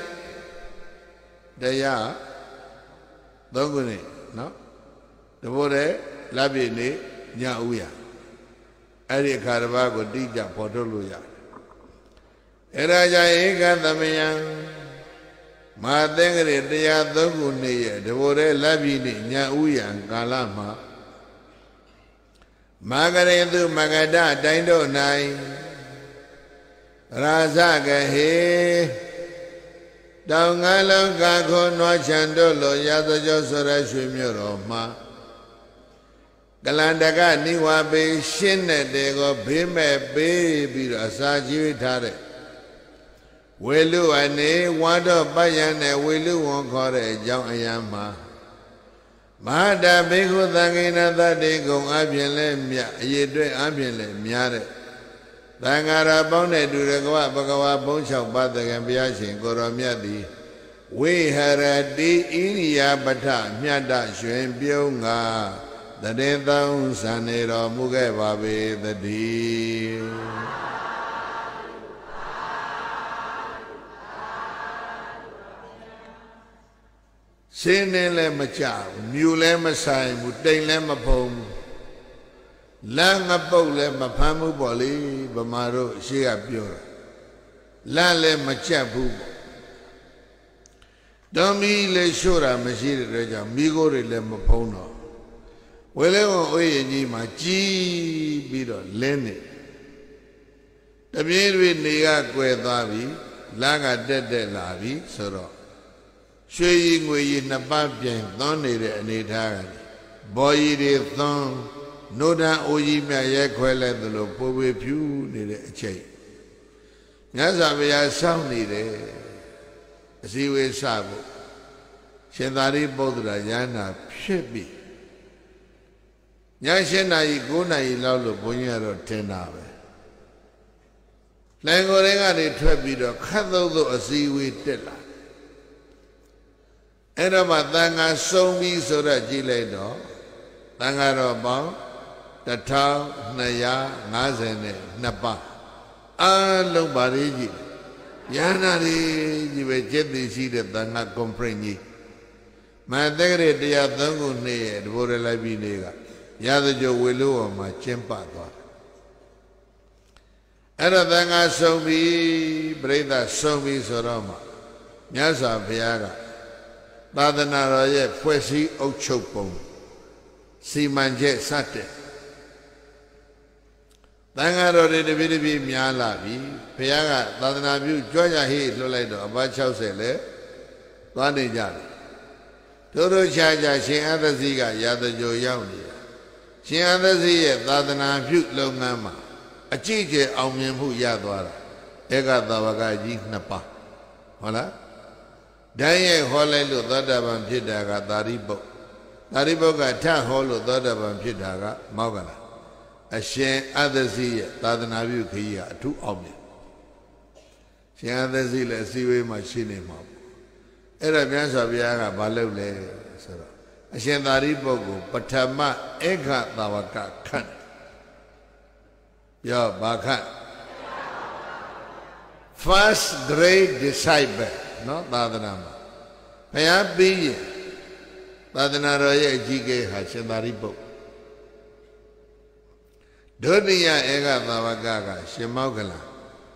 Daya Dongune, no? The Bode, Labini, Nyauya. Eri Karabago, Dija, Potoluya. Eraja Ega, the Mayan Matengri, Dea Dongune, the Bode, Labini, Nyauya, and Kalama Magarendu, Magada, Dindo, Nai Razaga, he. Dangalo Gago no Chandolo Yado Josora Shumiroma Galandaga Niwabe Shine Dego Bime Baby Asaji Tare Welu Ane Wado Bayane Welu Wonkore Jong Ayama Mahada Bego Dangina Dego Abiele Mia Yedwe Abiele Miare Dangara Bone do the Bagawa Bonchao Badagan Biashin, Goromiadi. We had a day in Yabata, Miada, Shuan Bionga, the day down Sanero Mugababe, the deal. Sene Macha, Mule Masai, Mutain Lemapom. Langa Bole Mapamu Boli, Bamaro, Shia Pura. Lale Machabu. Domi le Shura, Machine Reja, Migori le Mapono. Wherever we Nima, G. Bido, Lenny. The Mirwi Nia Guedavi, Langa Dede Lavi, Soro. Shaying we in the Babian, Donny and Italian. Boy, the thong. No da oji me yekwele dlo powe pyu nede achai Nyasa bya saung ni de asiwe sa bo Shin Thariputta Yana phit bi Nya 8 nayi 9 nayi lauk lo bwon ji kado tin ta be Lai ko de kane thwet pi do khat thok thok asiwe tet la Ae do ma thanga song bi so da ji lai do Thanga ro paung 1252 pa Long Bariji Yanari, you were jet the seat at the not comprehend. My degre de Yadangu ne, the Borela Binega, Yadajo Willow, my chimpa. Aradanga Somi, Breda Somi Soroma, Nyasa Viaga, Badanara, Fuesi Ochopo, Simanje Sate. Tangaro de Vidibi Mialavi, Piaga, Tadanabu, Georgia He, Lolado, about Chausele, Bani Jali. Todo Chaja, she other Ziga, Yadajo Yauni. She other Zia, Tadanabu, Longama, a chiche, Aumiamu Yadwara, Ega Davagaji Napa. Hola? Daye Holelu, Dadaban Pidaga, Daribo. Daribo got Ta Holo, Dadaban Pidaga, Mogala. A shame other sea, Tadanabu Kia, 2 objects. She other zeal, a seaway machine him up. အဲ့ဒါမြတ်စွာဘုရားကဘာလုပ်လဲဆိုတော့အရှင်သာရိပုတ္တကိုပထမဧကသာဝကခန့်ပြောဘာခန့် first grade disciple နော်သာသနာမှာဘုရားပြီးရင်သာသနာတော်ရဲ့အကြီးအကဲဟာရှင်သာရိပုတ္တဒုတိယဧကသာဝကကရှင်မောဂလန်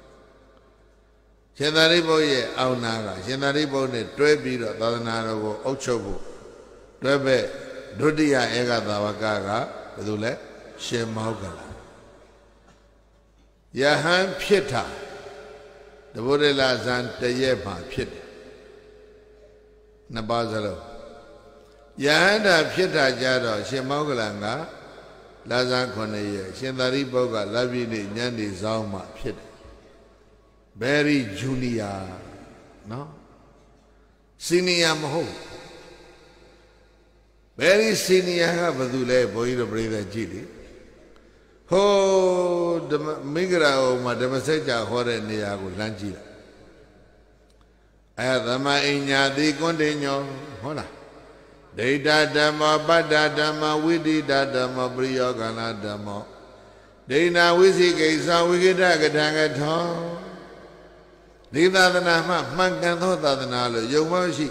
ရှင်သာရိပုတ္တရဲ့အောက်နာကရှင်သာရိပုတ္တနဲ့တွဲပြီးတော့သာသနာတော်ကိုအုပ်ချုပ်ဖို့တွဲပဲဒုတိယဧကသာဝကကဘယ်သူလဲရှင်မောဂလန်ယဟန်ဖြစ်တာတဗုဒ္ဓလဇန်တရက်မှာဖြစ်တယ်နှစ်ပါးစလုံးယဟန္တာဖြစ်တာကြတော့ရှင်မောဂလန်ကလဇန်9ရက်ရှင်သာရိပုတ္တကလပြည့်နေ့ညနေဆောင်မှဖြစ်တယ် very junior နော် senior မဟုတ် very senior ကဘယ်သူလဲဘုန်းကြီးတို့ပြိဿကြည့်လေဟိုမင်္ဂလာဟိုမှာဓမ္မစကြာဟောတဲ့နေရာကိုလမ်းကြည့်တာအဲသမအင်ညာတိကွန်တေညောဟုတ်လားဒိဋ္ဌဓမ္မပတ္တဓမ္မဝိတိတဓမ္မပရိယောဂနာဓမ္မဒိဋ္ဌဝိသိကိစ္စဝိကိတကထံကထောဒီသာသနာမှမှန်ကန်သောသာသနာလို့ယုံမရှိ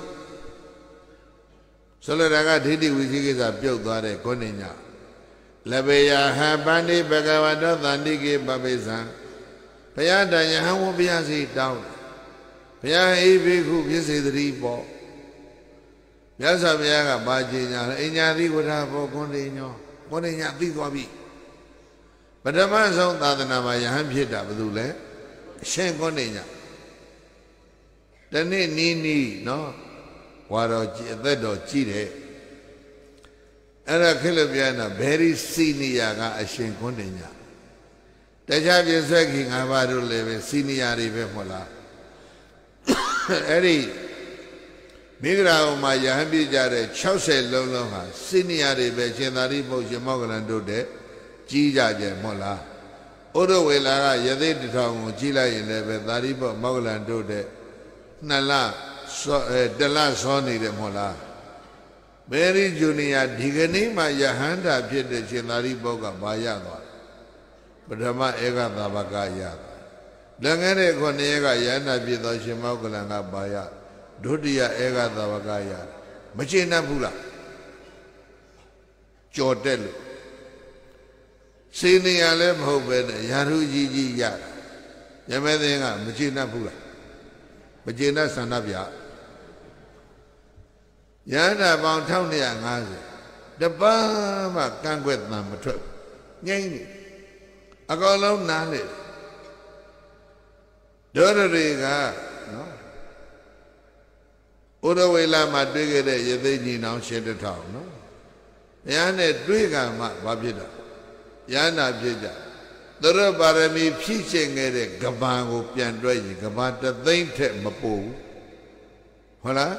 ဆိုလိုတာကဒိဋ္ဌိဝိသိကိစ္စပြုတ်သွားတဲ့ကိုဏ္ဏညလဘေယဟံပန္တိဘဂဝတောသန္တိကေပပိသံဘုရားတန်ယဟံဝဘုရားစီတောင်းဘုရားအိဘိခုဖြစ်စေတည်းပေါ့မြတ်စွာဘုရားကပါခြင်းညာအညာတိဝရဘောကွန်တေညောကွန်တေညသိသွားပြီပထမဆုံးသာသနာမှာယဟန်ဖြစ်တာဘယ်သူလဲအရှင်ကွန်တေညတနေ့နီးနီးနော်ဝါတော်ကြီးအသက်တော်ကြီးတယ်အဲ့ဒါခေတ်လို့ပြောရင်တော့ very senior ကအရှင်ကွန်တေညတခြားပြည့်စွဲခင်၅ပါးတို့လည်းပဲ senior တွေပဲမဟုတ်လားအဲ့ဒီမိဂရာဟိုမှာယဟန်ပြကြတဲ့60လုံးလုံးဟာ senior တွေပဲရှင်သာရိပုတ္တရှင်မောဂလန်တို့တဲ့ကြီးကြကြမဟုတ်လားဥဒ္ဓဝေလာကယသိတထောင်ကိုကြီးလိုက်ရင်လည်းပဲသာရိပုတ္တမောဂလန်တို့တဲ့2လတလစောနေတယ်မဟုတ်လားမေရီဂျူနီယာဒီကနေ့မှယဟန္တာဖြစ်တဲ့ရှင်သာရိပုတ္တကဘာရသွားပထမဧကသာဝကရလက်ငယ်တဲ့9ရက်ကယဟန္တာဖြစ်သောရှင်မောဂလန်ကဘာရဒုတိယဧကသာဝကရမကျေနပ်ဘူးလားကြော်တက်လို့စေနေရလည်းမဟုတ်ပဲနဲ့ယာရုကြီးကြီးရတာရမဲသိန်းကမကျေနပ်ဘူးလားမကျေနပ်ဆန္ဒပြယန္တာပေါင်း1250တပန်းမှကန့်ကွက်တံမထွက်ငိမ့်နေအကောင်လုံးနားလေဒေါရတွေကနော်ဥဒဝေလာမှာတွေ့ခဲ့တဲ့ရသိညီနောင်ရှင်တထောင်နော်ဘုရားနဲ့တွေ့ကမှဘာဖြစ်တာယန္တာဖြစ်ကြသူတို့ပါရမီဖြည့်ရှင်ခဲ့တဲ့ကဘာကိုပြန်တွဲရင်ကဘာတသိန်းထက်မပိုဘူးဟုတ်လား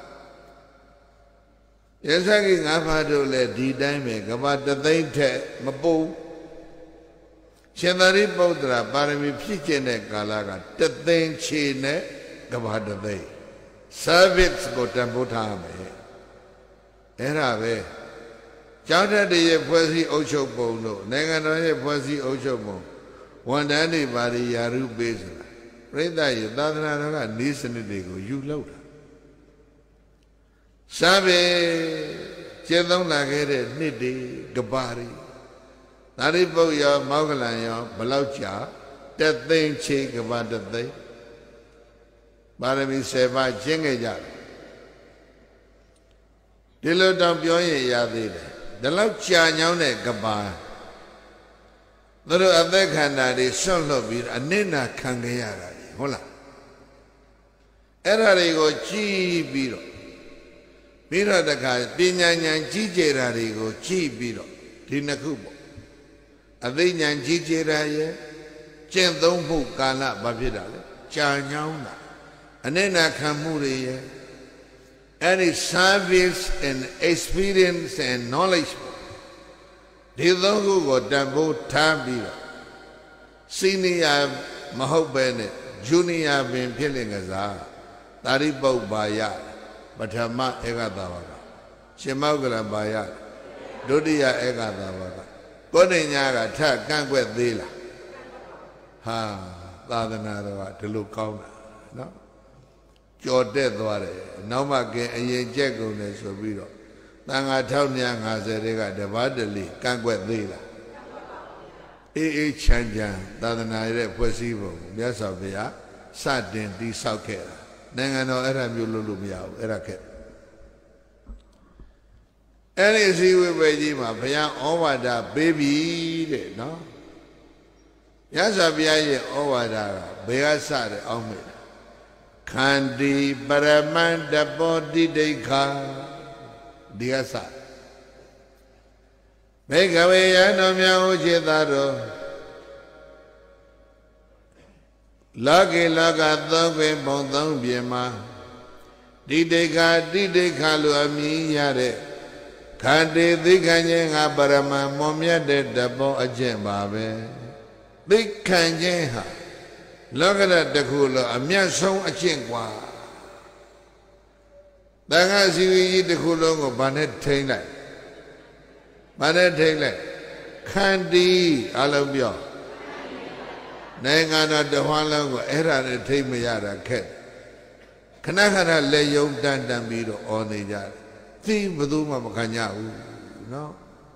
ရသကိ၅ပါးတို့လည်းဒီတိုင်းပဲကဘာတသိန်းထက်မပိုဘူးရှင်သာရိပုတ္တရာပါရမီဖြည့်ရှင်တဲ့ကာလကတသိန်းချေနဲ့ကဘာတသိန်း service ကိုတန်ဖိုးထားမယ်အဲ့ဒါပဲကျောင်းတက်ရဲ့ဖွဲ့စည်းအုပ်ချုပ်ပုံတို့နိုင်ငံတော်ရဲ့ဖွဲ့စည်းအုပ်ချုပ်ပုံဝန်ထမ်းတွေပါရီယာရုပေးဆိုတာပြိဿရဲ့သာသနာတော်ကဤစနစ်တွေကိုယူလောက်တာစာပေကျင့်သုံးလာခဲ့တဲ့နှစ်တွေကဘာရီသာရိပုတ္တရောမောဂလန်ရောဘလောက်ကြာတသိန်းချေကဘာတသိန်းပါရမီ10ပါးကျင့်ခဲ့ကြတယ်ဒီလိုတောင်ပြောရင်ရသေးတယ်ဒီလောက်ကြာညောင်းတဲ့ကဘာသူတို့အသက်ခန္ဓာတွေဆွန့်လွတ်ပြီးအနစ်နာခံခဲ့ရတာဟုတ်လားအဲ့ဒါတွေကိုကြည်ပြီးတော့တခါပညာဉာဏ်ကြီးကျယ်တာတွေကိုကြည်ပြီးတော့ဒီနှစ်ခုပေါ့အသိဉာဏ်ကြီးကျယ်တာရဲ့ကျင့်သုံးမှုကာလဘာဖြစ်တာလဲကြာညောင်းတာအနစ်နာခံမှုတွေရဲ့အဲ့ဒီ service and experience and knowledge ဒီသုံးခုကိုတန်ဖိုးထားပြီးတော့ senior မဟုတ်ပဲနဲ့ junior ပင်ဖြစ်လင်ကစားသာရိပုတ္တပါယ Patama Egatavaga. Shemagala Baya. Dodia Egatavaga. Koninyara Ta Kangwet Dila. Ha, Ladanara to look on. No? Your death ware. No make a ye jagones of Vido. Nanga town young has a rega de Vadali, Kangwet Dila. E Chanjan, Dadanare Posivo, Yasavia, Sadin, di Saukera. Nangano era Mululumiao, era kept. Any see we Vejima, Paya Ovada, baby, no? Yasavia Ovada, Beasade, Omid. Kandi, Baraman, the body de car, Diasa. Make away, I know Miao Jedaro. Lucky Laga Dogwe Bondong Biema. Dideka Luami Yare. Kandi Dikanya Barama Momia de Dabo Ajembabe. Dikanya. Look at the cooler, a mere song a chingwa. Then as you eat the cooler of Banet Taylor. Banet Taylor. Kandi, I love you. Nangana the Huango era and take me out a cat. Kanakana lay young Dandamiro on the yard. Think Baduma Makanya, no?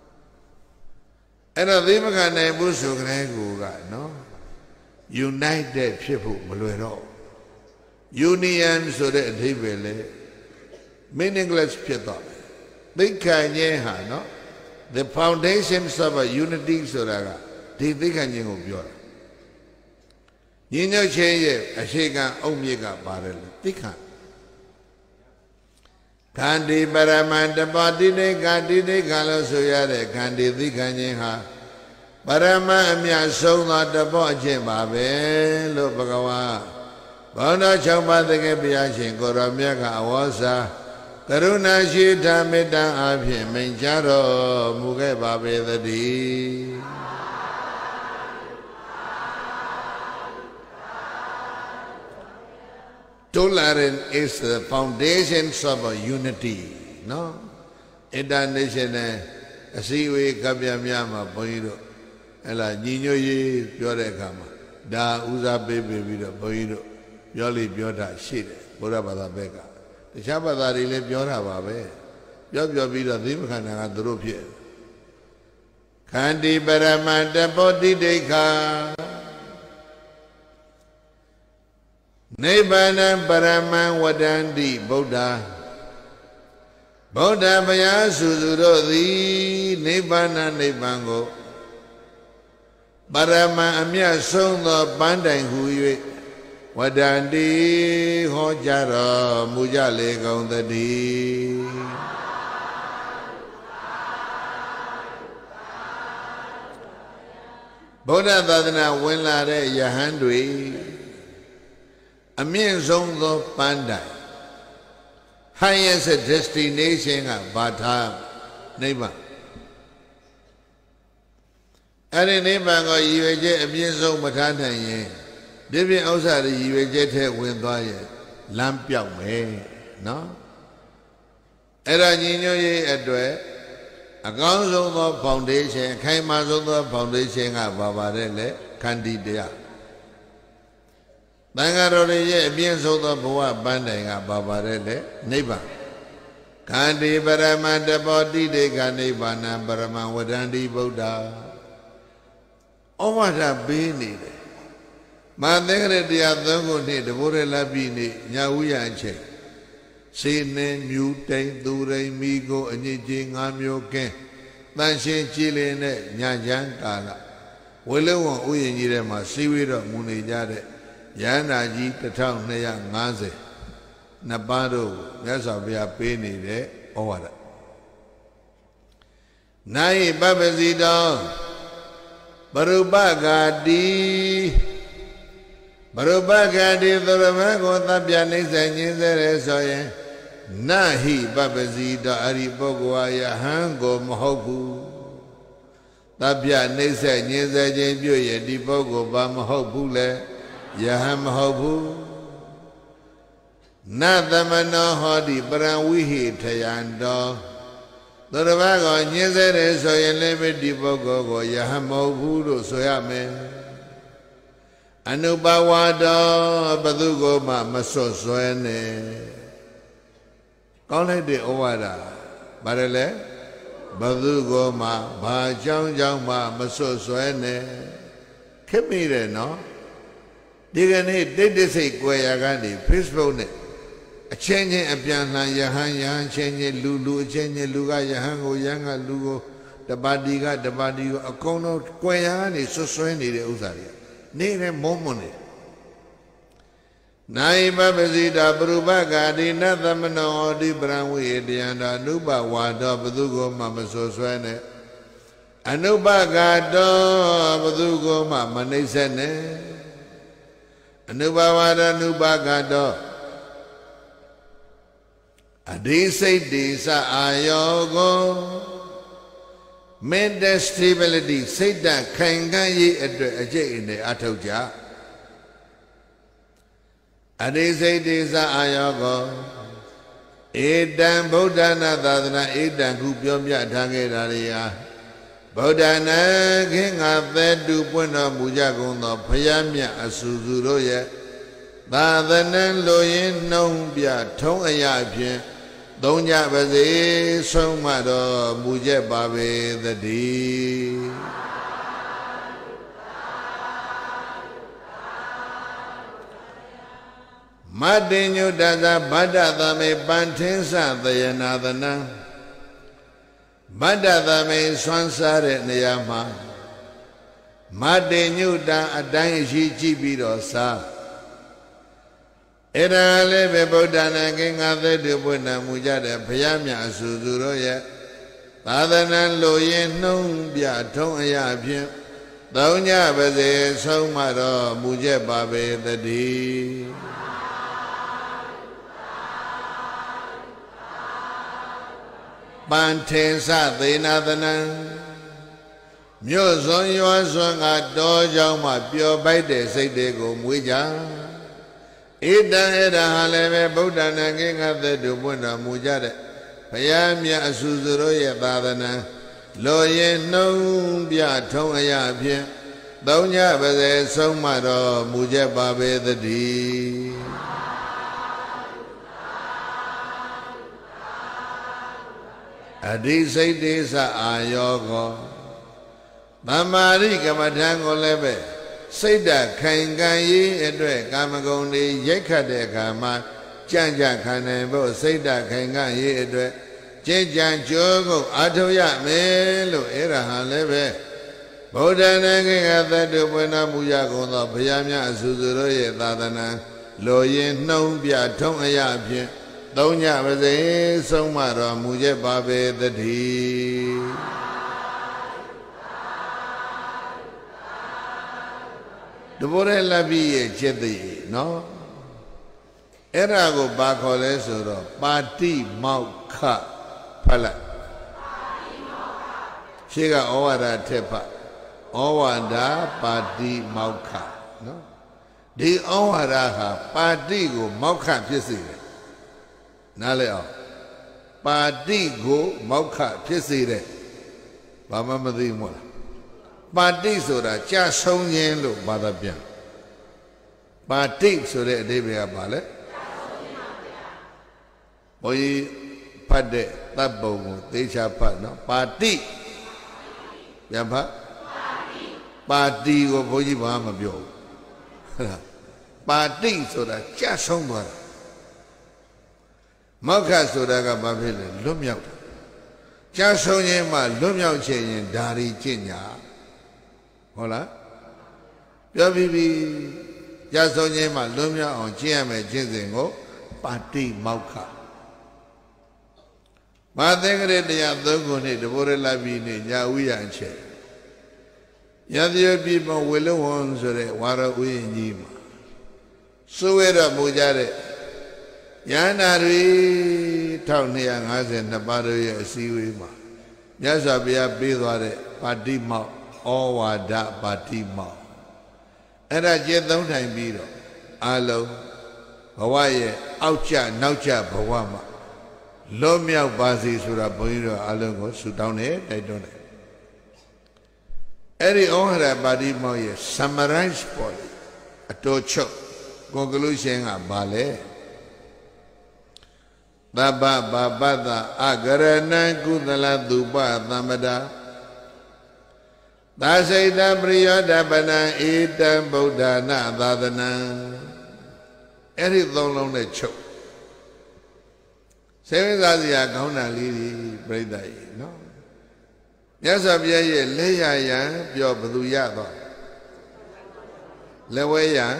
And a Dimaka name Busu Grego, no? United people, Maluero. Union so that they will meaningless people. They can't, no? The foundations of a unity so that they can you of You know, change a shaker, Omega barrel. They can't. Kandi Baraman, the body they can't do the colors so yada, Kandi the Kanyaha. Barama Amia so not the Boje Babe, Lopagawa. Bona Chamba the Gabiachi, Goramiaka Awasa. Karuna Shita Meda Abhi, Menjaro, Muge Babe the D. Tolerance is the foundations of a unity, no? International, a seaway, Kabiamyama, Boido, Ella Nino Ye, Yorekama, Da Uza Baby, Boido, Yoli Biota, Shit, Burabada Bega. The Shabada really Biota Babe, Yobia Dimkana and the Rupia. Kandi Baraman, the body they car. Nibbana Paraman Wadandi Buddha Buddha Maya Sudurodi Nibbana Nibbango Parama Amya Sonda Bandai Huye Wadandi Hojara Mujale Gondadi Buddha Dadana Winlare Yahandwi A mean zone of Pandai. Highest destination of Bata neighbor. And in neighbor, you will get a mean zone Matana. Living outside, you will get a window. Lamp young way, no? Era Nino ye adware. A council of foundation, Kaimazon foundation of Babarele, Candida. Bangarole, a being so the boa banding a babarele, neighbor. Kandi Baraman, the body de Ganibana, Baraman, Wadandi Buddha. Oh, what a beanie. Mandere de Adongo need the Vorela Bini, Yahuya and Che. Sine, Mute, Dure, Migo, and Yijing, Amyoke. Nanshin Chile, Nyajan Kala. Willow, Uyirema, Siwira, Munijade. Yana ji the town near Naze Nabado, Yasavia Penny de Owada. Nai Babazida Barubagadi Barubagadi, the Ramago, Tabianis and Yizere Nahi Babazida Ariboguaya Hango Mohobu Tabianis and Yizere Buya Dibogo Bamahobule. Yaham Hobu Nathamano hodi parawihi tayando. Dorabago nyezere soyelebe dibogo yahamo budo soyame. Anubawado badugo ma maso soyane. Kaulai de owada. Barele badugo ma ba jang ma maso soyane. Kemire no. Digane dede say kwayagani Facebook ne. A change a piano yahan change lulu change luga yahango yanga lugo the badiga a kono kwayani so swini de usaria. Nere momone. Naiba bezida brubaga di nathamano di branwi dianda nuba wado badugo mama so swene. Anubaga do badugo mama nisene. Anubawada nubagado Adisai disa ayogo mental stability Saida kangayi aje ine atauja Adisai disa ayogo Edan Bodhana dadana edan kupyomya dhange dariya Bodhana kinga thedu puna mujagondo payamya asuzuro ye Dadana loyin nombya thong ayapye Donya baze somado muje babe dadi Madinyo daza badadame pantinsa dayanadana Madadame swansare niyama Madinyo da adang jibido sa Era lebe bodana kinga thedu puna mujade payamya asuzuro ye Dadana loyin nombya thong ayapye Donya baze somado muje babe dadi Pantensa Denadana Myoson Yoson at Dojama Pure by the Sadego Muja Ida Eda Haleme Bodana King of the Dubuna Mujade Payamia Suzuroya Badana Loye no Bia Tongaya Pia Donya Bade Somado Muja Babe the D Adisai desa ayogo Mamari kamatango lebe Saida kangayi edwe kamagondi yekade kama Janja kanembo Saida kangayi edwe Jejan jogo atoya melo erahan lebe Bodhana kinga thedu puna muja gondo payamya asuzuro ye dadana Loyin nombya thong ayapye Donya baze somaro muje babe dadi Dubore labi ye chedi no Era go ba khole suro pati maukha phala Shega owada tepa Owada pati maukha no Di owada ha pati go maukha phit Nale Pati go Mauka Pisire Bama Madi Mola Pati Sura Cha Song Yen Lu Badabian Pati Sura Debia Bale Boy Pade Tabo Techa Patna Pati Yapa Pati go Boji Bama Bio Pati Sura Cha Song Bada Mokha Sodaga Babile, Lumia Chasonyema, Lumia Chain, Dari Chinya. Hola Yabibi Jasonyema, Lumia on Chiame Chizingo, Pati Mokha Mathangre de Yadoguni, the Borella Bini, Yawi and Che Yadia people will ones or Wara Uyinjima. So era Mujare Yanari town near us in the Baru Siwima. Yazabia Bidware, Patima, Owa da Patima. And I get don't time beat. Allo ဝရဲ့အောက်ကျနောက်ကျဘဝမှာလွတ်မြောက်ပါစေဆိုတာဘုန်းကြီးတို့အလုံးကိုဆုတောင်းတယ်တိုက်တွန်းတယ်အဲ့ဒီဩဟရပါဠိမောက်ရဲ့ summarize ပေါ်လေအတော်ချုပ် conclusion ကဘာလဲသဗ္ဗဘာပတ္တအကရဏံကုသလသုပသမ္ပဒါသာစိတပရိယောဓပနံဧတံဗုဒ္ဓနာသာသနံအဲ့ဒီသုံးလုံးနဲ့ချုပ်စေဝိဇာစရာကောင်းတာလေးတွေပြိဿကြီးနော်မြတ်စွာဘုရားရဲ့လက်ရရန်ပြောဘသူရတော့လက်ဝဲရန်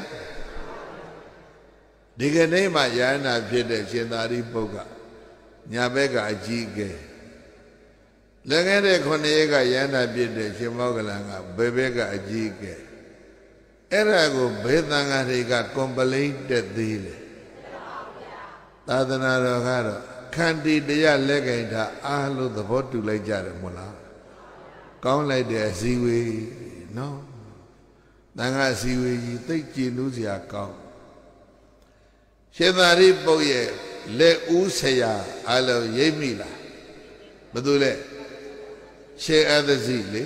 ဒီကနေ့မှယန္တာဖြစ်တဲ့ရှင်သာရိပုတ္တရာညာဘက်ကအကြီးအကဲလက်ခဲ့တဲ့ခုနှစ်ရက်ကယန္တာဖြစ်တဲ့ရှင်မောဂလန်ကဘယ်ဘက်ကအကြီးအကဲအဲ့ဒါကိုဘေးသံဃာတွေကကွန်ပလိတ်တက်သေးလေသာသနာတော်ကတော့ခန္တီတရားလက်ကင်တာအားလုံးသဘောတူလိုက်ကြတယ်မို့လားကောင်းလိုက်တဲ့အစည်းအဝေးနော်သံဃာအစည်းအဝေးကြီးသိကြည်နူးစရာကောင်းရှင်သာရိပုတ္တရာရဲ့လက်ဦးဆရာအားလုံးရိပ်မိလားဘယ်သူလဲရှေးအသစီလေ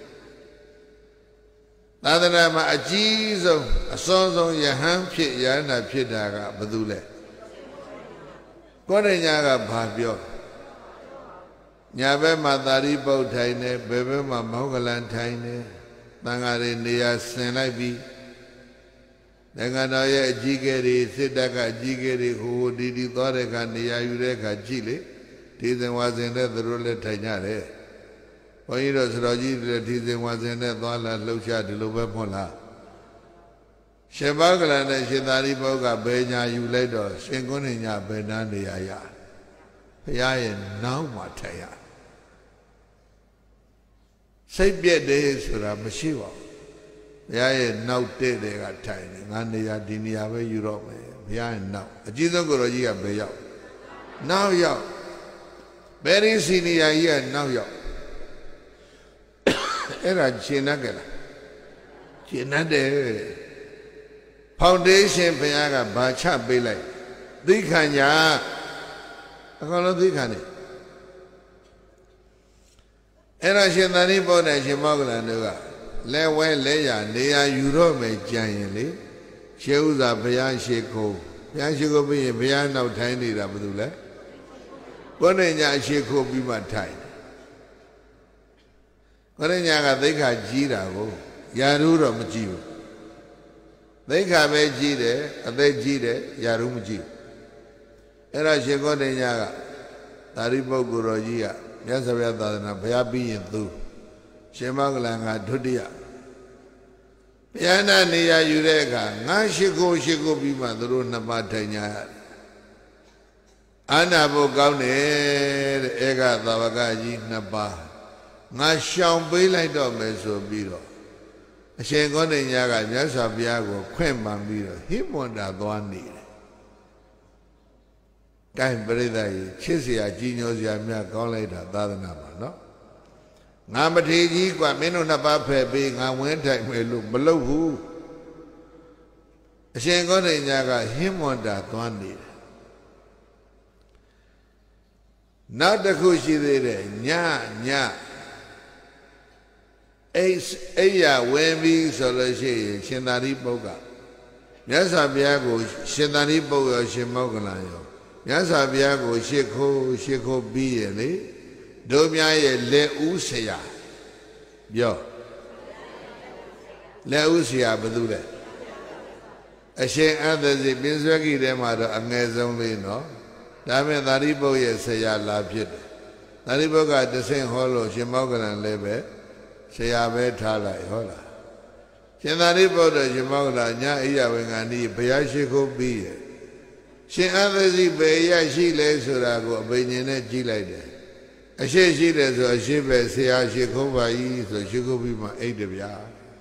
သာသနာမှာအကြီးဆုံးအစွန်းဆုံးယဟန်ဖြစ်ယန္တာဖြစ်တာကဘယ်သူလဲကောဋညာကဘာပြောညာဘက်မှာသာရိပုတ္တထိုင်နေဘယ်ဘက်မှာမောဂလန်ထိုင်နေသံဃာတွေနေရာဆင်လိုက်ပြီးနိုင်ငံတော်ရဲ့အကြီးအကဲတွေစစ်တပ်ကအကြီးအကဲတွေဟိုဒီသွားတဲ့အခါနေရာယူတဲ့အခါကြည့်လေဒီစဉ်ဝါစဉ်နဲ့သူတို့လည်းထိုင်ကြတယ်ဘုန်းကြီးတို့ဆရာကြီးတွေဒီစဉ်ဝါစဉ်နဲ့သွားလာလှုပ်ရှားဒီလိုပဲမဟုတ်လားရှင်မောဂလန်နဲ့ရှင်သာရိပုတ္တရာကဘယ်ညာယူလိုက်တော့ရှင်ကုဏ္ဏညာဘယ်နာနေရာရဘုရားရဲ့နောက်မှာထိုင်ရစိတ်ပြည့်တယ်ဆိုတာမရှိပါဘူးဘုရားရဲ့နောက်တဲ့တွေကထိုင်နေငါနေရာဒီနေရာပဲယူတော့မယ်ဘုရားရဲ့နောက်အကြီးဆုံးကိုယ်တော်ကြီးကဘယ်ရောက်နောက်ရောက်ဘယ်ရင်းစီနေရာကြီးကနောက်ရောက်အဲ့ဒါရှင်းတတ်ကြလားရှင်းတတ်တယ်ဖောင်ဒေးရှင်းဘုရားကဘာချပေးလိုက်သိခံညာအကောင်လုံးသိခံတယ်အဲ့ဒါရှင်သာရိပုတ္တရာရှင်မောဂလန်တို့ကလဲဝဲလဲရနေရယူတော့မယ်ကြံရင်လေရှေးဥစွာဘုရားရှိခိုးဘုရားရှိခိုးပြီးရင်ဘုရားနောက်ထိုင်နေတာဘာလို့လဲကိုယ်နဲ့ညာရှိခိုးပြီးမှထိုင်ကိုယ်နဲ့ညာကသိက္ခာကြီးတာကိုယာရုတော့မကြည့်ဘူးသိက္ခာပဲကြီးတယ်အသက်ကြီးတယ်ယာရုမကြည့်အဲ့ဒါရှင်ကိုယ်နဲ့ညာကသာရိပုတ္တရာကြီးကမြတ်စွာဘုရားသာသနာဘုရားပြီးရင်သူရှင်မောဂလန်ကဒုတိယဘုရားနာနေရာယူတဲ့အခါငါရှိခိုးပြီးမှသူတို့နှစ်ပါးထိုင်ကြရတယ်အာနာဖို့ကောင်းတယ်တဲ့ဧကသာဝကကြီးနှစ်ပါးငါရှောင်ပေးလိုက်တော့မယ်ဆိုပြီးတော့အရှင်ကောဏညာကမြတ်စွာဘုရားကိုခွင့်ပန်ပြီးတော့ဟိမန္တာသွားနေတယ်။ကိုင်ပရိသတ်ကြီးချစ်စရာကြီးညိုစရာမြတ်ကောင်းလိုက်တာသာသနာမှာနော်။ငါမထေကြီးกว่าမင်းတို့နှစ်ပါးဖယ်ပေးငါဝင်းထိုင်မယ်လို့မလုပ်ဘူး။အရှင်ကောဏညာကဟိမန္တာသွားနေတယ်။နောက်တစ်ခုရှိသေးတယ်ညအိယာဝင်ပြီးဆိုလို့ရှိရင်ရှင်သာရိပုတ္တရာမြတ်စွာဘုရားကိုရှင်သာရိပုတ္တရာရှင်မောဂလန်ရောမြတ်စွာဘုရားကိုရှ िख ိုးပြီးရင်လေတို့များရဲ့လက်ဦးဆရာပြောလက်ဦးဆရာဘယ်သူလဲအရှင်အသဇိပင်စွဲကြီးထဲမှာတော့အငယ်ဆုံးလေးနော်ဒါမဲ့သာရိပုတ္တရာရဲ့ဆရာလာဖြစ်တယ်သာရိပုတ္တရာတဆင့်ဟောလို့ရှင်မောဂလန်လည်းပဲဆရာပဲထားလိုက်ဟုတ်လားရှင်သာရိပုတ္တရာရှင်မောဂလန်ညအိယဝေင္ကနီဘုရားရှိခိုးပြီးရဲ့ရှင်အသဇိဘေရရှိလဲဆိုတာကိုအဘိညာဉ်နဲ့ကြည့်လိုက်တယ်အရှိရှိတယ်ဆိုအရှိပဲဆရာရှိခိုးပါ၏ဆိုရှိခိုးပြီးမှအိတ်တဗျာ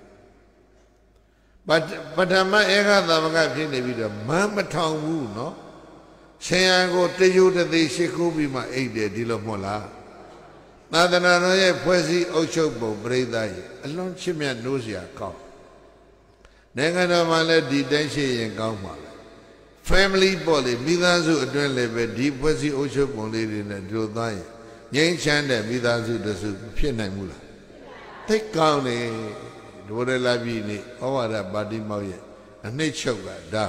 ပထမဧကသမကဖြစ်နေပြီးတော့မန်းမထောင်ဘူးနော်ရှင်ရန်ကိုတယုတသိရှိခိုးပြီးမှအိတ်တယ်ဒီလိုမဟုတ်လားသာသနာတော်ရဲ့ဖွဲ့စည်းအုပ်ချုပ်ပုံပရိသတ်ရဲ့အလွန်ချစ်မြတ်နိုးစရာကောင်းနိုင်ငံတော်မှာလည်းဒီတိုင်းရှိရင်ကောင်းပါလေ family ပေါ့လေမိသားစုအတွင်းလည်းပဲဒီဖွဲ့စည်းအုပ်ချုပ်ပုံလေးတွေနဲ့ဒီလိုသွားရင်ငြိမ်းချမ်းတဲ့မိသားစုတစုဖြစ်နိုင်မှုလားသိကောင်းတယ်ဒိုရလာပြီနေဩဝါဒပါတိမောက်ရဲ့အနှိမ့်ချုပ်ကဒါ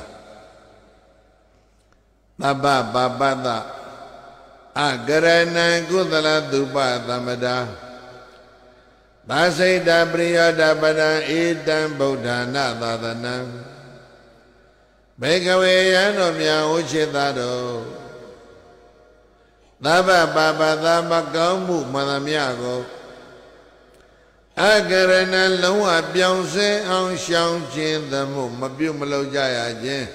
သဗ္ဗပါပတ္တအကရဏံကုသလသုပသမ္ပဒါသာစိတပရိယောတပဒံဧတံဗုဒ္ဓနာသာသနံဘေကဝေယံတို့မြတ်ဥชิတတော်သဗ္ဗပါပသမကောင်းမှုမှန်သမျှကိုအကရဏံလုံးဝပြောင်းစင်အောင်ရှောင်ခြင်းသမှုမပြုတ်မလုပ်ကြရခြင်း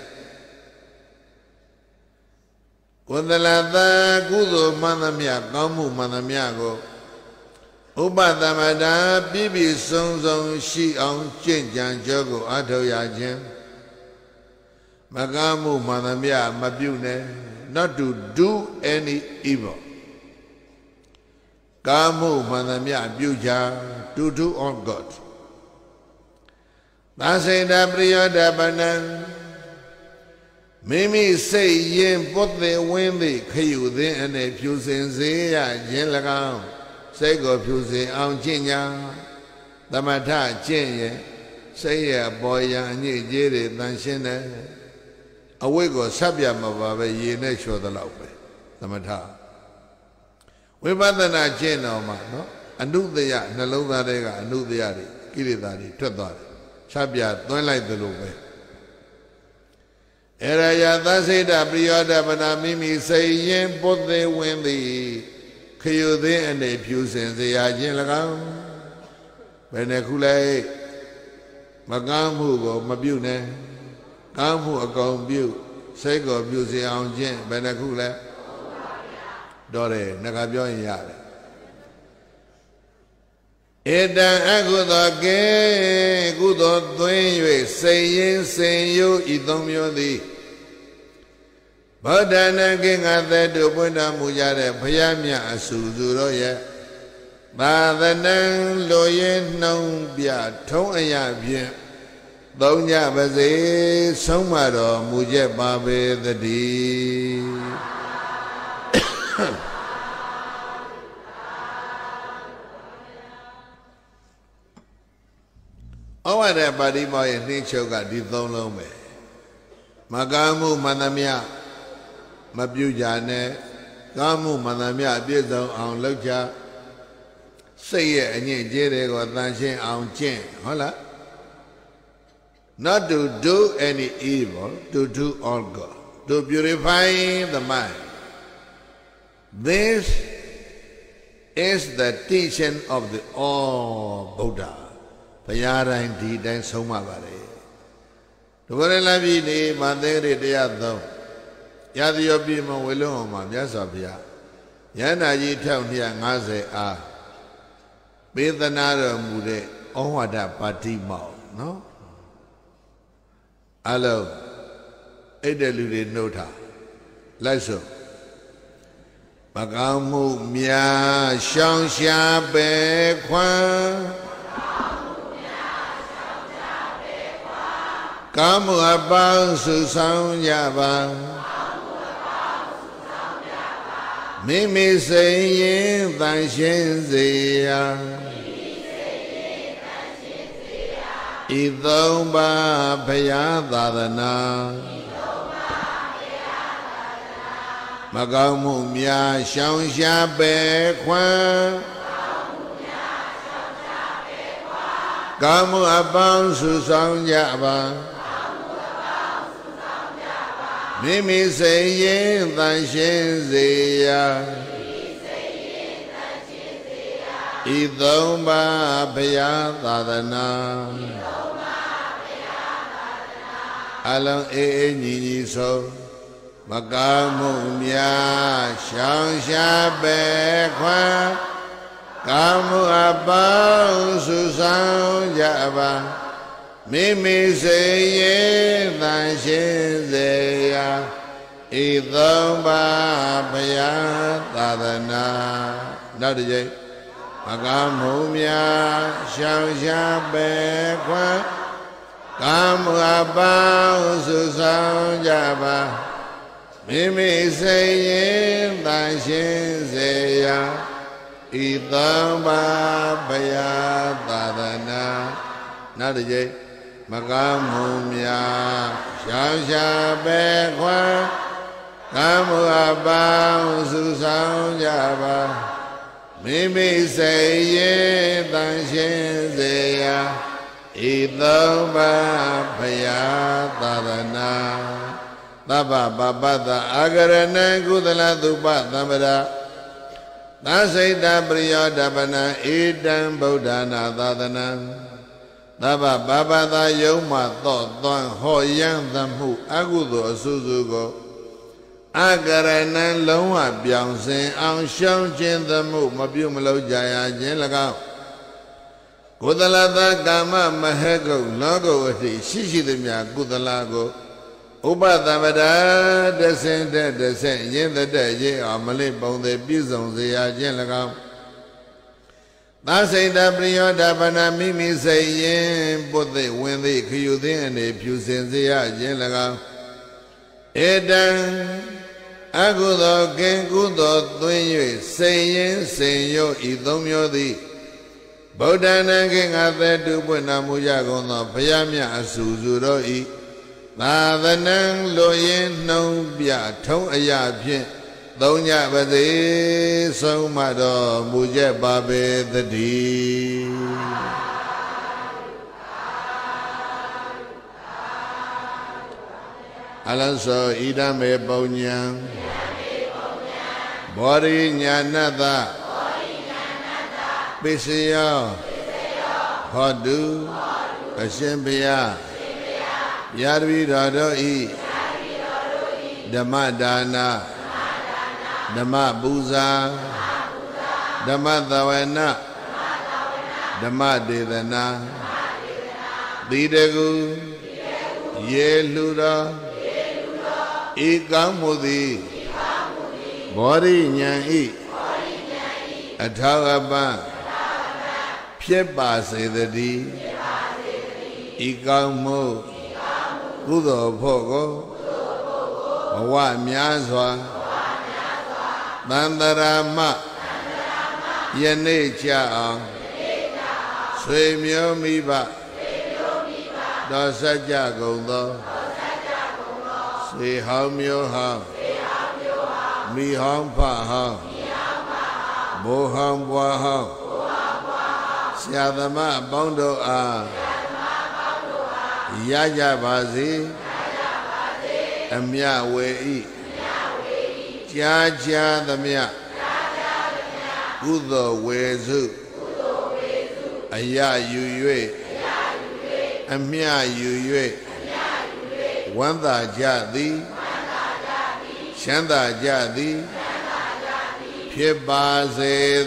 ကုသလသာကုသိုလ်မှန်သမျှကောင်းမှုမှန်သမျှကိုဥပသမ္ပဒါပြည့်ပြည့်စုံစုံရှိအောင်ကျင့်ကြံကြောကိုအထောက်ရခြင်းမကားမှုမှန်သမျှမပြုနဲ့ not to do any evil ကားမှုမှန်သမျှပြုကြ to do on God သာစေတပရိယောတပနံမိမိစိတ်ရင်ပုတ်သေးဝင်းသည်ခယူသင်းအနေဖြူစင်စေရခြင်း၎င်းစိတ်ကိုဖြူစင်အောင်ကျင့်ညာသမထကျင့်ရဲ့စိတ်ရဲ့ပေါ်ရန်အညစ်အကြေးတွေတန်ရှင်းတယ်အဝိတ်ကိုဆက်ပြမှာပါပဲရေနဲ့လျှော်သလောက်ပဲသမထဝိပဿနာကျင့်တော်မှာနော်အနုတယနှလုံးသားတွေကအနုတယတွေကိလေသာတွေထွက်သွားတယ်ဆက်ပြသွင်းလိုက်သလိုပဲအရယသစိတပရိယောတပနာမိမိစိတ်ရင်ပုတ်သေးဝင်သည်ခယူသင်းအနေဖြူစင်စေရခြင်း၎င်းဘယ်နဲ့ခုလဲမကမ်းမှုကိုမပြုနဲ့ကောင်းမှုအကုန်ပြုစိတ်ကိုပြုစေအောင်ခြင်းဘယ်နှခုလဲတော်တယ်ငါပြောရင်ရတယ်ဧတံအကုသောကေကုသောသွင်း၍စိတ်ရင်စင်ယုဤသုံးမျိုးသည်ဗုဒ္ဓနာကိငါသက်တို့ပွင့်တော်မူကြတဲ့ဘုရားမြတ်အဆူသူတို့ရဲ့သာသနာလိုရင်နှုံးပြထုံးအရာဖြင့်သုံးကြပါစေဆုံးမတော်မူချက်ပါပေသတည်းဩဝါဒပါဠိမောရဲ့နှင်းချုပ်ကဒီသုံးလုံးပဲမကားမှုမှန်သမျှမပြုကြနဲ့ကားမှုမှန်သမျှအပြည့်စုံအောင်လုပ်ကြစိတ်ရဲ့အညစ်အကြေးတွေကိုတန်ရှင်းအောင်ကျင့်ဟုတ်လားnot to do any evil to do all good to purify the mind this is the teaching of the all Buddha ဘုရားတိုင်းဒီတိုင်းဆုံးမပါတယ်ဒုရလပြီနေမသေးရတရားသုံးရာဇယောပြည့်မဝေလုံးအောင်မှာမြတ်စွာဘုရားယန္တာကြီး1250အားပေးသနာတော်မူတဲ့ဩဝါဒပါတိမောက်နော်အလုံးအဲ့တဲ့လူတွေနှုတ်ထားလိုက်စို့မကောင်းမှုများရှောင်ရှားပဲခွမ်းကောင်းမှုအပေါင်းစုဆောင်ကြပါမိမိစိတ်ရင်တန်ရှင်းစေရာဤသုံးပါးဘုရားသာသနာမကောင်းမှုများရှောင်ရှားပဲခွမ်းကောင်းမှုအပေါင်းစုဆောင်ကြပါမိမိစိတ်ရင်တန်ရှင်းစေရာဤသုံးပါးဘုရားသာသနာအလုံးအေးအေးညီညီဆုံးမကောင်းမှုများရှောင်ရှားပဲခွမ်းကောင်းမှုအပေါင်းစုဆောင်ကြပါမိမိစိတ်ရင်တန်ရှင်းစေရာဤသုံးပါးဘုရားသာသနာနောက်တစ်ကြိမ်မကောင်းမှုများရှောင်ရှားပဲခွမ်း Cam bao su sao ja ba Mimi say thy shin say ya Itam ba baya tadana Nadaje Magamumya Shao sha be kwa Cam bao su sao ja ba Mimi say thy shin say ya Idamba Paya Tadana Taba Babada Agarana Gudala Dupa Tamada Tasaita Priya Dabana Idam Bodhana Tadana Taba Babada Yoma Totan Hoyang Tamhu Agudo Suzugo Agarana Lawa Biangsen Ang Shang Chen Tamu Mabumalo Jaya Jen Lagao Kudalada Gama Mahego Logo Shishi the Mia Kudalago Ubatamada descend yen the day or Malay bone the Bizon the Ajenlagam. That's a W Dabana Mimi say yen, but they when they kill then they pusen the Ajenlagam. Edan Agudo Gengudo Twin say yen, say yo, Idomio the Bodana King at the Dupuna Mujagon, Payamia Suzuro E. Nadanang Loyen no Bia Tong Ayapin, Donya Bade, so Mado, Muja Babe the D. Alanso Idame Bonyang Body Nyanada Bisio Hodu Ashimbia Yarvi Rado E Dhamma Dana Dhamma Buza Dhamma Davana Dhamma Dedana Didagu Ye Lura Ikamudi Body Nyan E Atawaba Pyepa Se the D Ikamu Kudo Pogo Awa Myazwa Nandarama Yene Cha Sui Myo Miba Dosa Cha Gondo Sui Hao Myo Hao Mi Hong Pa Hao Mo Hong Bwa Hao Siadama Bondo A Yaja Bazi Amya We Jaja the Mya Udo Wezu Aya Yue Amya Yue Wanda Jadi Shanda Jadi Pyebaze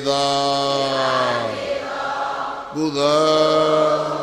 Udo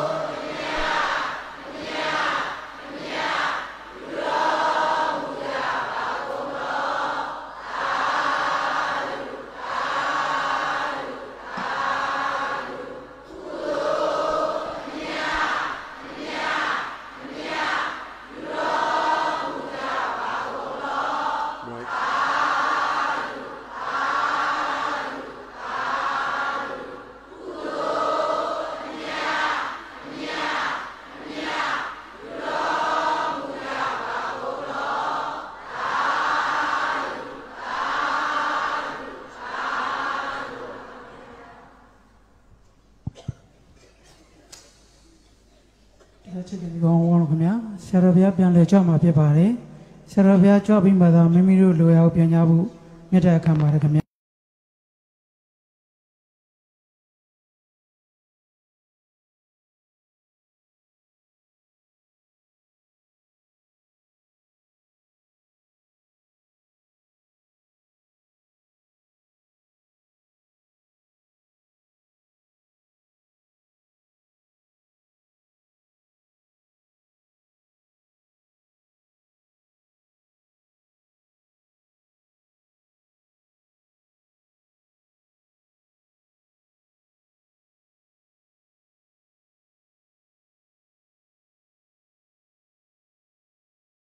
Sarabia Pian Chama Pipari, Sarabia chopping by the Mimiru Luau Pianabu, Meta Kamara.